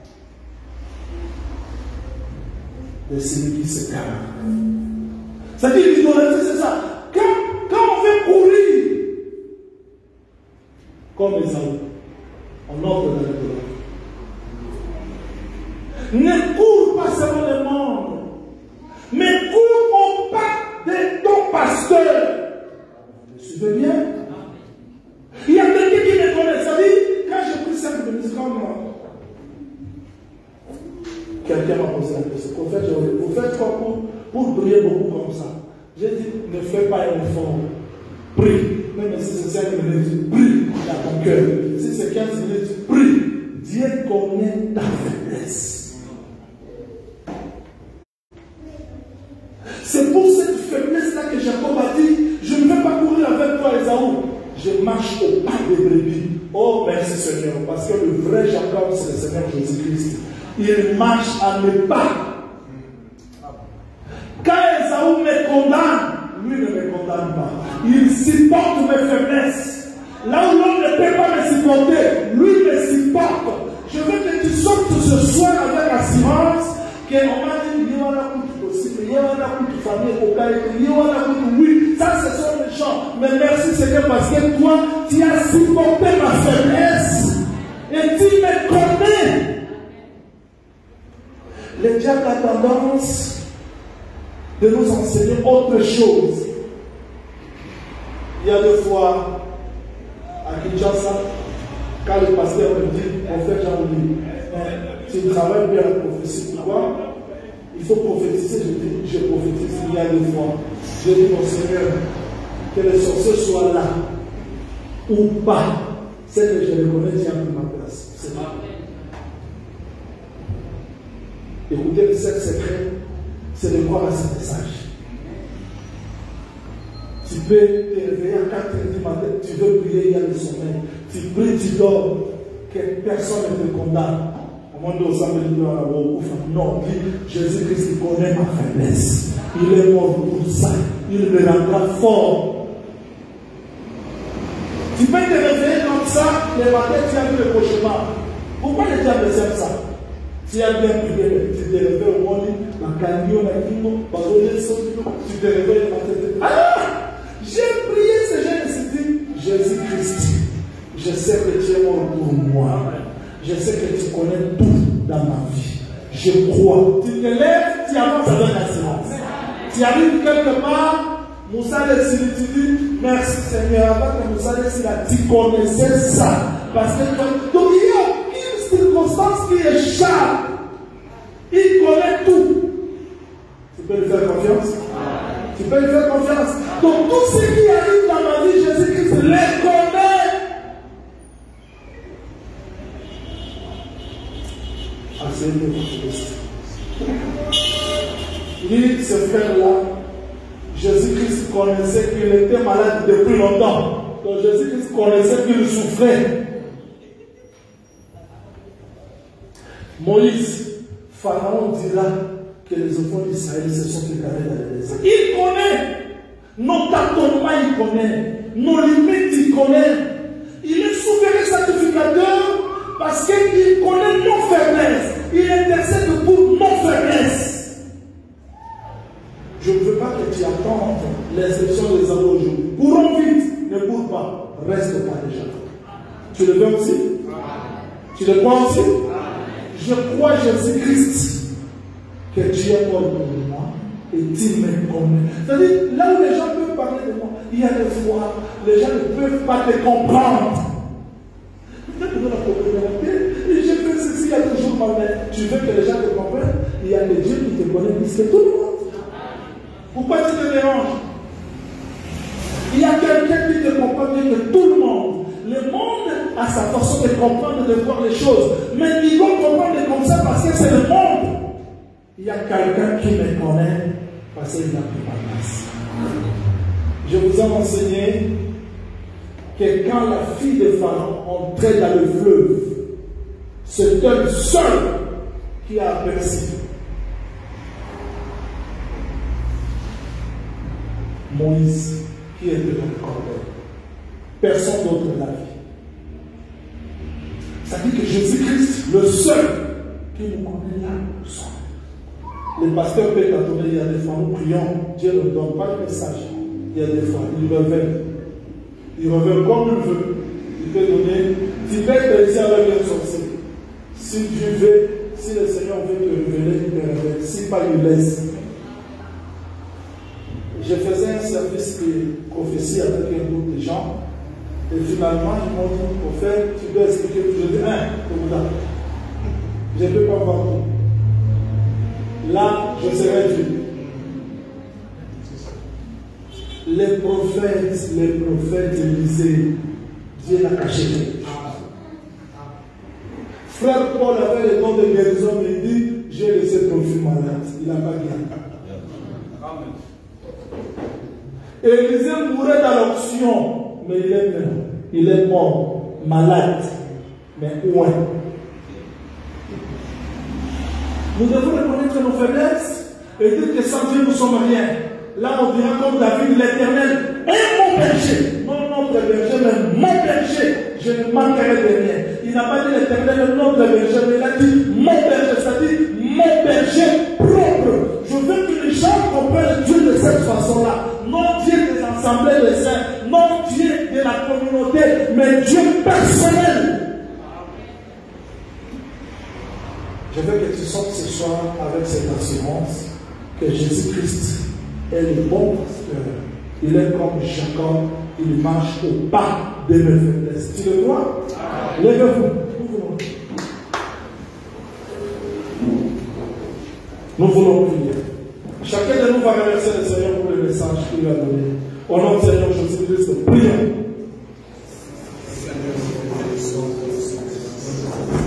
de celui qui se calme. C'est-à-dire l'idolâtrie, c'est ça. Quand, quand on veut courir, comme Esaü, on entre dans l'idolâtrie. Ne cours pas selon le monde, mais cours au pas de ton pasteur. Vous me suivez bien? Il y a quelqu'un qui me connaît, ça dit, quand je prie cette ministre, comme quelqu'un m'a posé la question, vous faites quoi pour, pour prier beaucoup comme ça? J'ai dit, ne fais pas un effort. Prie. Même si c'est cinq minutes, prie dans ton cœur. Si c'est quinze minutes, prie. Dieu connaît ta faiblesse. C'est pour cette faiblesse-là que Jacob a dit, je ne vais pas courir avec toi, Esaü. Je marche au pas des brebis. Oh, merci Seigneur. Parce que le vrai Jacob, c'est le Seigneur Jésus-Christ. Il marche à mes pas. Quand Esaü me condamne, lui ne me condamne pas. Il supporte mes faiblesses. Là où l'homme ne peut pas me supporter, lui me supporte. Je veux que tu sortes ce soir avec assurance qu'on m'a dit, il y en a beaucoup possible, il y en a beaucoup de famille, il y en a beaucoup, oui, ça ce sont les gens. Mais merci Seigneur parce que toi, tu as supporté ma faiblesse et tu me connais. Le diable a tendance de nous enseigner autre chose. Il y a deux fois à Kinshasa, quand le pasteur me dit, on fait Jean-Louis, tu travailles bien la prophétie, pourquoi? Il faut prophétiser, je dis, je prophétise il y a deux fois. Je dis, mon Seigneur, que les sorciers soient là ou pas, c'est que je les connais, j'ai pris ma place. C'est ça. Écoutez, le seul secret, c'est de croire à ce message. Tu peux te réveiller à quatre heures du matin, tu veux prier, il y a le sommeil. Tu pries, tu dors, que personne ne te condamne. Au moins, nous sommes non, Jésus-Christ connaît ma faiblesse. Il est mort pour ça. Il me rendra fort. Tu peux te réveiller comme ça, le matin, tu as vu le cauchemar. Pourquoi le diable aime ça? Tu as bien prié, tu te réveilles au monde, tu te réveilles dans ta tête. Ah! J'ai prié ce jeûne et c'est dit, Jésus-Christ, je sais que tu es mort pour moi. Je sais que tu connais tout dans ma vie. Je crois. Tu te lèves, tu avances avec la silence. Tu arrives quelque part, Moussa le Sili, tu dis, merci Seigneur, avant que Moussa le Sili, tu connaissais ça. Parce que donc il n'y a aucune circonstance qui échappe. Il connaît tout. Tu peux lui faire confiance? Tu peux lui faire confiance. Donc tout ce qui arrive dans ma vie, Jésus-Christ les connaît. Assez de lui, ce frère-là, Jésus-Christ connaissait qu'il était malade depuis longtemps. Donc Jésus-Christ connaissait qu'il souffrait. Moïse, Pharaon dira que les enfants d'Israël se sont égarés dans le désert. Il connaît. Nos tâtonnements, il connaît. Nos limites, il connaît. Il est souverain sacrificateur parce qu'il connaît nos faiblesses. Il intercède pour nos faiblesses. Je ne veux pas que tu attendes l'instruction des hommes aujourd'hui. Courons vite, ne cours pas. Reste pas déjà. Tu le veux aussi? Tu le crois aussi? Je crois Jésus-Christ que tu es mort pour moi et tu me connais. C'est-à-dire, là où les gens peuvent parler de moi, il y a des fois, les gens ne peuvent pas te comprendre. Peut-être que dans la popularité, j'ai fait ceci, il y a toujours mal. Tu veux que les gens te comprennent? Il y a des dieux qui te connaissent plus que tout le monde. Pourquoi tu te déranges? Il y a quelqu'un qui te comprend mieux que tout le monde. Le monde a sa façon de comprendre, de voir les choses. Mais il doit comprendre comme ça parce que c'est le monde. Il y a quelqu'un qui me connaît parce qu'il a pris ma place. Je vous ai enseigné que quand la fille de Pharaon entrait dans le fleuve, c'était le seul qui a aperçu Moïse qui était dans le corbeau. Personne d'autre ne l'a vu. Ça dit que Jésus-Christ, le seul qui nous connaît là, nous sommes. Les pasteurs peuvent attendre, il y a des fois, nous prions, Dieu ne donne pas le message. Il y a des fois, il révèle. Il révèle comme il veut. Il peut donner. Tu peux être ici avec un sorcier. Si Dieu veut, si le Seigneur veut te révéler, il te révèle. Si pas, il laisse. Je faisais un service de prophétie avec un groupe de gens. Et finalement, ils m'ont dit, au fait, tu dois expliquer tout. Je dis, un, je ne peux pas voir tout. Là, je serai Dieu. Les prophètes, les prophètes Élisée, Dieu l'a caché. Frère Paul avait le don de guérison, mais il dit, j'ai laissé ton fils malade. Il n'a pas guéri. Élisée mourait dans l'option, mais il est mort. Il est mort, malade, mais où est? Nous devons reconnaître nos faiblesses et dire que sans Dieu nous ne sommes rien. Là, on dira comme David, l'Éternel est mon berger. Non, notre berger, mais mon berger. Je ne manquerai de rien. Il n'a pas dit l'Éternel est notre berger, mais il a dit mon berger, c'est-à-dire mon berger propre. Je veux que les gens comprennent Dieu de cette façon-là. Non Dieu des assemblées des saints, non Dieu de la communauté, mais Dieu personnel. Je veux que tu sortes ce soir avec cette assurance que Jésus-Christ est le bon pasteur. Il est comme Jacob, il marche au pas de mes faiblesses. Tu le crois? Lève-vous. Nous voulons prier. Chacun de nous va remercier le Seigneur pour le message qu'il lui a donné. Au nom du Seigneur Jésus-Christ, prions.